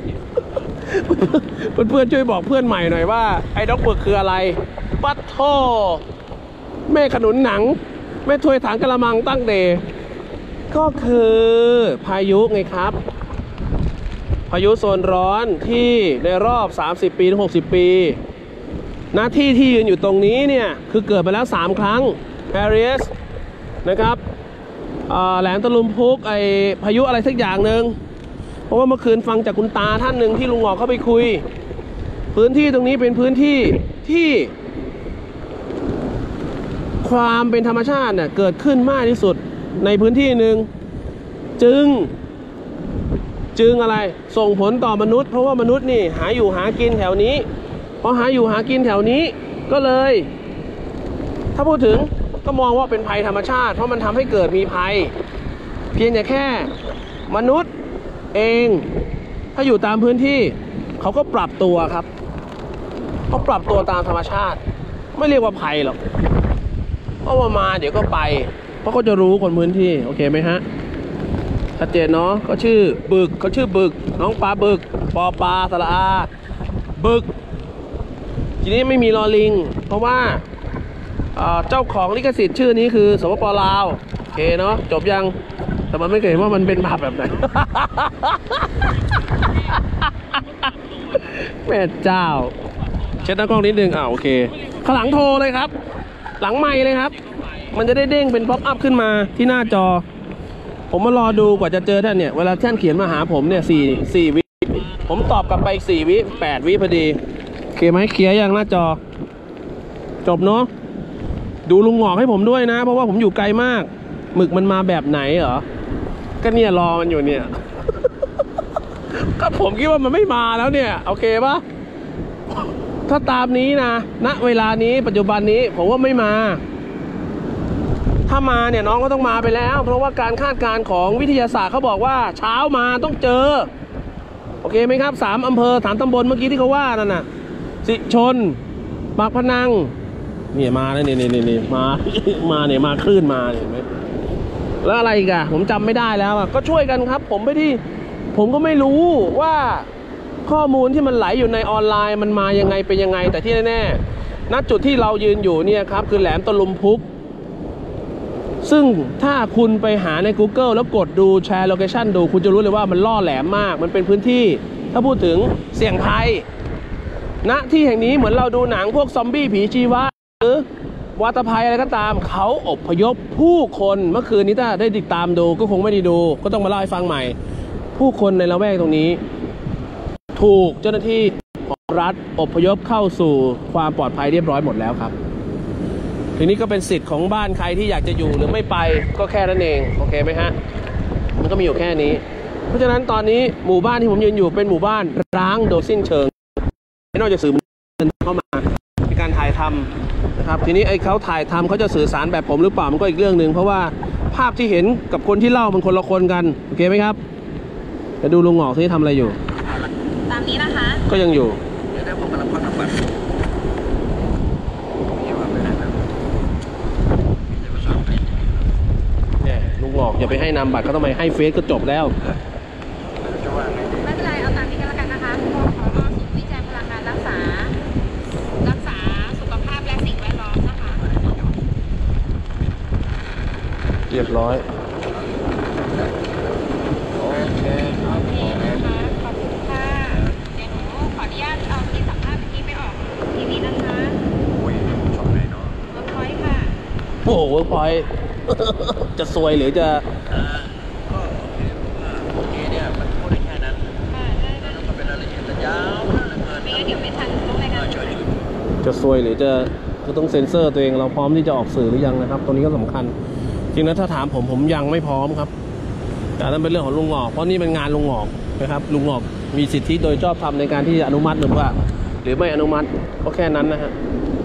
เพื่อนช่วยบอกเพื่อนใหม่หน่อยว่าไอ้น้องบึกคืออะไรปัดโทแม่ขนุนหนังแม่ถ้วยถังกระมังตั้งเดก็คือพายุไงครับพายุโซนร้อนที่ในรอบ30 ปีถึง60 ปีหน้าที่ที่ยืนอยู่ตรงนี้เนี่ยคือเกิดไปแล้ว3 ครั้งแฮร์ริสนะครับแหลมตะลุมพุกไอพายุอะไรสักอย่างหนึ่งเพราะว่าเมื่อคืนฟังจากคุณตาท่านหนึ่งที่ลุงหงอกเข้าไปคุยพื้นที่ตรงนี้เป็นพื้นที่ที่ความเป็นธรรมชาติเนี่ยเกิดขึ้นมากที่สุดในพื้นที่หนึ่งจึงอะไรส่งผลต่อมนุษย์เพราะว่ามนุษย์นี่หาอยู่หากินแถวนี้พอหาอยู่หากินแถวนี้ก็เลยถ้าพูดถึงก็มองว่าเป็นภัยธรรมชาติเพราะมันทำให้เกิดมีภัยเพียงแต่แค่มนุษย์เองถ้าอยู่ตามพื้นที่เขาก็ปรับตัวครับเขาปรับตัวตามธรรมชาติไม่เรียกว่าภัยหรอกเพราะว่ามาเดี๋ยวก็ไปเพราะเขาจะรู้คนพื้นที่โอเคไหมฮะชัดเจนเนาะก็ชื่อบึกเขาชื่อบึกน้องปลาบึกปอปลาสระอาบึกทีนี้ไม่มีลอลิงเพราะว่าเจ้าของลิขสิทธิ์ชื่อนี้คือสปป.ลาวโอเคเนาะจบยังแต่มันไม่เคยเห็นว่ามันเป็นภาพแบบไหน แม่เจ้าเช็ดหน้ากล้องนิดนึงโอเคข้างหลังโทรเลยครับหลังไมค์เลยครับมันจะได้เด้งเป็นป๊อปอัพขึ้นมาที่หน้าจอผมมารอดูกว่าจะเจอท่านเนี่ยเวลาท่านเขียนมาหาผมเนี่ย4 วิผมตอบกลับไป4 วิ 8 วิพอดีโอเคไหมเคลียร์ยังหน้าจอจบเนาะดูลุงหงอกให้ผมด้วยนะเพราะว่าผมอยู่ไกลมากหมึกมันมาแบบไหนเหรอก็เนี่ยรอมันอยู่เนี่ย ก็ผมคิดว่ามันไม่มาแล้วเนี่ยโอเคปะถ้าตามนี้นะณเวลานี้ปัจจุบันนี้ผมว่าไม่มาถ้ามาเนี่ยน้องก็ต้องมาไปแล้วเพราะว่าการคาดการณ์ของวิทยาศาสตร์เขาบอกว่าเช้ามาต้องเจอโอเคไหมครับ3 อำเภอ3 ตำบลเมื่อกี้ที่เขาว่านั่นน่ะสิชนปากพนังเนี่ยมาแล้วนี่มาเนี่ยมาคลื่นมาเห็นไหมแล้วอะไรอีกอะผมจำไม่ได้แล้วก็ช่วยกันครับผมก็ไม่รู้ว่าข้อมูลที่มันไหลอยู่ในออนไลน์มันมายังไงเป็นยังไงแต่ที่แน่ๆณจุดที่เรายืนอยู่เนี่ยครับคือแหลมตะลุมพุกซึ่งถ้าคุณไปหาใน Google แล้วกดดูแชร์โลเคชั่นดูคุณจะรู้เลยว่ามันล่อแหลมมากมันเป็นพื้นที่ถ้าพูดถึงเสี่ยงภัยณที่แห่งนี้เหมือนเราดูหนังพวกซอมบี้ผีชีวะหรือวาตภัยอะไรก็ตามเขาอพยพผู้คนเมื่อคืนนี้ถ้าได้ติดตามดูก็คงไม่ได้ดูก็ต้องมาเล่าให้ฟังใหม่ผู้คนในละแวกตรงนี้ถูกเจ้าหน้าที่ของรัฐอพยพเข้าสู่ความปลอดภัยเรียบร้อยหมดแล้วครับทีนี้ก็เป็นสิทธิ์ของบ้านใครที่อยากจะอยู่หรือไม่ไปก็แค่นั้นเองโอเคไหมฮะมันก็มีอยู่แค่นี้เพราะฉะนั้นตอนนี้หมู่บ้านที่ผมยืนอยู่เป็นหมู่บ้านร้างโดยสิ้นเชิงนอกจากสื่อมวลชนเข้ามาในการถ่ายทำนะครับทีนี้ไอ้เขาถ่ายทำเขาจะสื่อสารแบบผมหรือเปล่ามันก็อีกเรื่องหนึ่งเพราะว่าภาพที่เห็นกับคนที่เล่ามันคนละคนกันโอเคไหมครับจะดูลุงหงอกที่ทำอะไรอยู่ตามนี้นะคะก็ยังอยู่เดี๋ยวผมกำลังพักน้ำบัตรเนี่ยลุงหงอกอย่าไปให้นามบัตรเขาทำไมให้เฟซก็จบแล้วไม่เป็นไรเอาตามนี้กันแล้วกันนะคะขอศูนย์วิจัยพลังงานรักษาสุขภาพและสิ่งแวดล้อมนะคะเรียบร้อยโอเคนะคะขอบคุณค่ะเดี๋ยวหนูขออนุญาตเอาที่สัมภาษณ์ที่ไปออกทีวีนะคะช่องไหนเนาะเวิร์คพอยต์ค่ะโอ้โหเวิร์คพอยต์จะซวยหรือจะก็โอเคเนี่ยมันพูดได้แค่นั้นแล้วก็เป็นรายละเอียดยาวไม่งั้นเดี๋ยวไม่ทันต้องรายงานจะซวยหรือจะต้องเซ็นเซอร์ตัวเองเราพร้อมที่จะออกสื่อหรือยังนะครับตรงนี้ก็สำคัญจริงนะถ้าถามผมยังไม่พร้อมครับแต่นั่นเป็นเรื่องของลุงหงอกเพราะนี่เป็นงานลุงหงอกนะครับลุงหงอกมีสิทธิโดยชอบธรรมในการที่จะอนุมัติหรือไม่อนุมัติก็แค่นั้นนะฮะ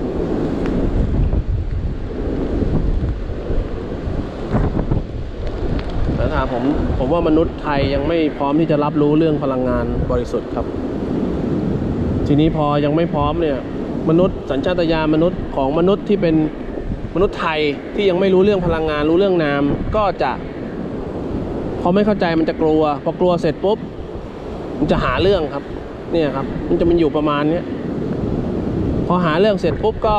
แต่ถามผมว่ามนุษย์ไทยยังไม่พร้อมที่จะรับรู้เรื่องพลังงานบริสุทธิ์ครับทีนี้พอยังไม่พร้อมเนี่ยมนุษย์สัญชาตญาณมนุษย์ของมนุษย์ที่เป็นมนุษย์ไทยที่ยังไม่รู้เรื่องพลังงานรู้เรื่องน้ำก็จะพอไม่เข้าใจมันจะกลัวพอกลัวเสร็จปุ๊บมันจะหาเรื่องครับเนี่ยครับมันจะมันอยู่ประมาณนี้พอหาเรื่องเสร็จปุ๊บก็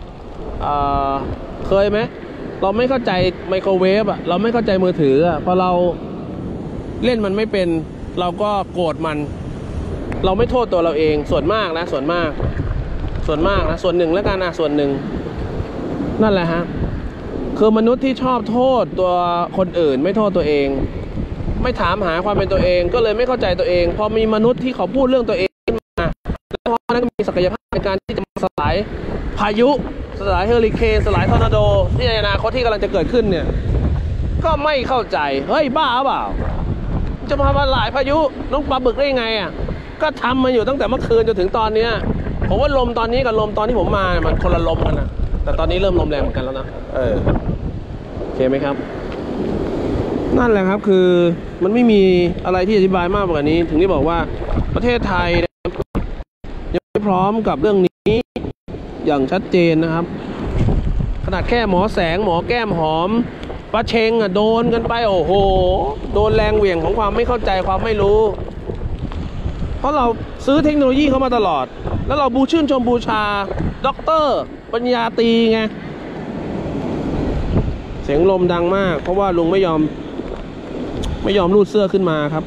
เคยไหมเราไม่เข้าใจไมโครเวฟเราไม่เข้าใจมือถือพอเราเล่นมันไม่เป็นเราก็โกรธมันเราไม่โทษตัวเราเองส่วนมากนะส่วนหนึ่งแล้วกันส่วนหนึ่งนั่นแหละฮะคือมนุษย์ที่ชอบโทษตัวคนอื่นไม่โทษตัวเองไม่ถามหาความเป็นตัวเองก็เลยไม่เข้าใจตัวเองพอมีมนุษย์ที่เขาพูดเรื่องตัวเองขึ้นมาแล้วพอนั้นก็มีศักยภาพในการที่จะมาสลายพายุสลายเฮอริเคนสลายทอร์นาโดที่ในอนาคตที่กำลังจะเกิดขึ้นเนี่ยก็ไม่เข้าใจเฮ้ยบ้าเปล่าจะมาสลายพายุน้องปลาบึกได้ยังไงอ่ะก็ทำมาอยู่ตั้งแต่เมื่อคืนจนถึงตอนเนี้ยผมว่าลมตอนนี้กับลมตอนที่ผมมามันคนละลมกันนะแต่ตอนนี้เริ่มลมแรงเหมือนกันแล้วนะโอเคไหมครับนั่นแหละครับคือมันไม่มีอะไรที่อธิบายมากกว่านี้ถึงที่บอกว่าประเทศไทยยังไม่พร้อมกับเรื่องนี้อย่างชัดเจนนะครับขนาดแค่หมอแสงหมอแก้มหอมป้าเชงอ่ะโดนกันไปโอ้โหโดนแรงเหวี่ยงของความไม่เข้าใจความไม่รู้เพราะเราซื้อเทคโนโลยีเข้ามาตลอดแล้วเราชื่นชมบูชาด็อกเตอร์ปริญญาตรีไงเสียงลมดังมากเพราะว่าลุงไม่ยอมรูดเสื้อขึ้นมาครับ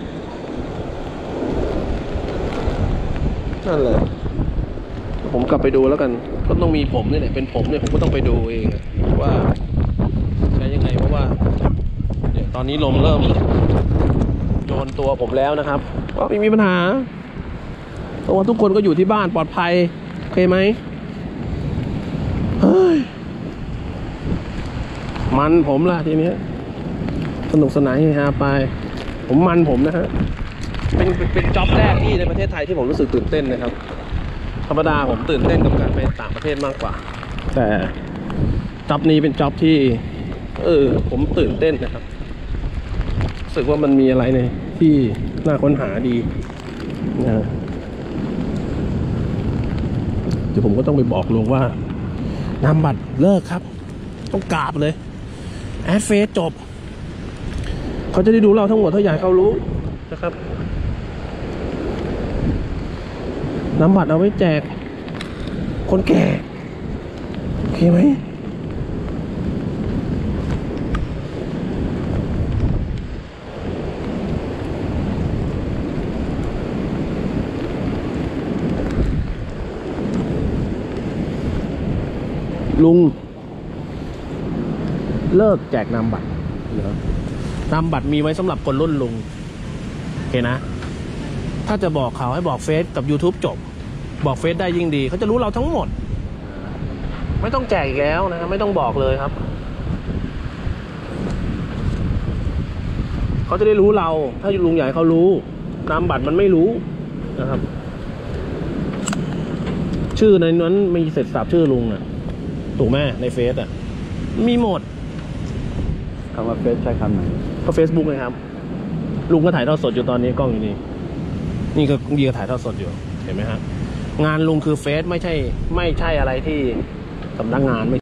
นั่นแหละผมกลับไปดูแล้วกันก็ต้องมีผมนี่แหละเป็นผมเนี่ยผมก็ต้องไปดูเองว่าใช้ยังไงเพราะว่าเนี่ยตอนนี้ลมเริ่มโยนตัวผมแล้วนะครับก็ไม่มีปัญหาเพราะว่าทุกคนก็อยู่ที่บ้านปลอดภัยโอเคไหมเฮ้ยมันผมล่ะทีนี้สนุกสนานเฮฮาไปผมนะฮะเป็นจ็อบแรกที่ในประเทศไทยที่ผมรู้สึกตื่นเต้นนะครับธรรมดาผมตื่นเต้นกับการไปต่างประเทศมากกว่าแต่จ็อบนี้เป็นจ็อบที่ผมตื่นเต้นนะครับรู้สึกว่ามันมีอะไรในที่น่าค้นหาดีนะเดี๋ยวผมก็ต้องไปบอกลุงว่านามบัตรเลิกครับต้องกราบเลยแอดเฟซจบเขาจะได้ดูเราทั้งหมดถ้าอยากเขารู้นะครับนามบัตรเอาไว้แจกคนแก่โอเคไหมลุงเลิกแจกนามบัตรนามบัตรมีไว้สำหรับคนรุ่นลุงโอเคนะถ้าจะบอกเขาให้บอกเฟซกับ YouTube จบบอกเฟซได้ยิ่งดีเขาจะรู้เราทั้งหมดไม่ต้องแจกอีกแล้วนะไม่ต้องบอกเลยครับเขาจะได้รู้เราถ้าลุงใหญ่เขารู้นามบัตรมันไม่รู้นะครับชื่อในนั้นมีเสร็จสับชื่อลุงนะถูกไหมในเฟซอ่ะมีหมดคำว่าเฟซใช้คำไหนก็เฟซบุ๊กเลยครับลุงก็ถ่ายทอดสดอยู่ตอนนี้กล้องอยู่นี่ก็ยีก็ถ่ายทอดสดอยู่เห็นไหมฮะงานลุงคือเฟซไม่ใช่อะไรที่สำนักงานไม่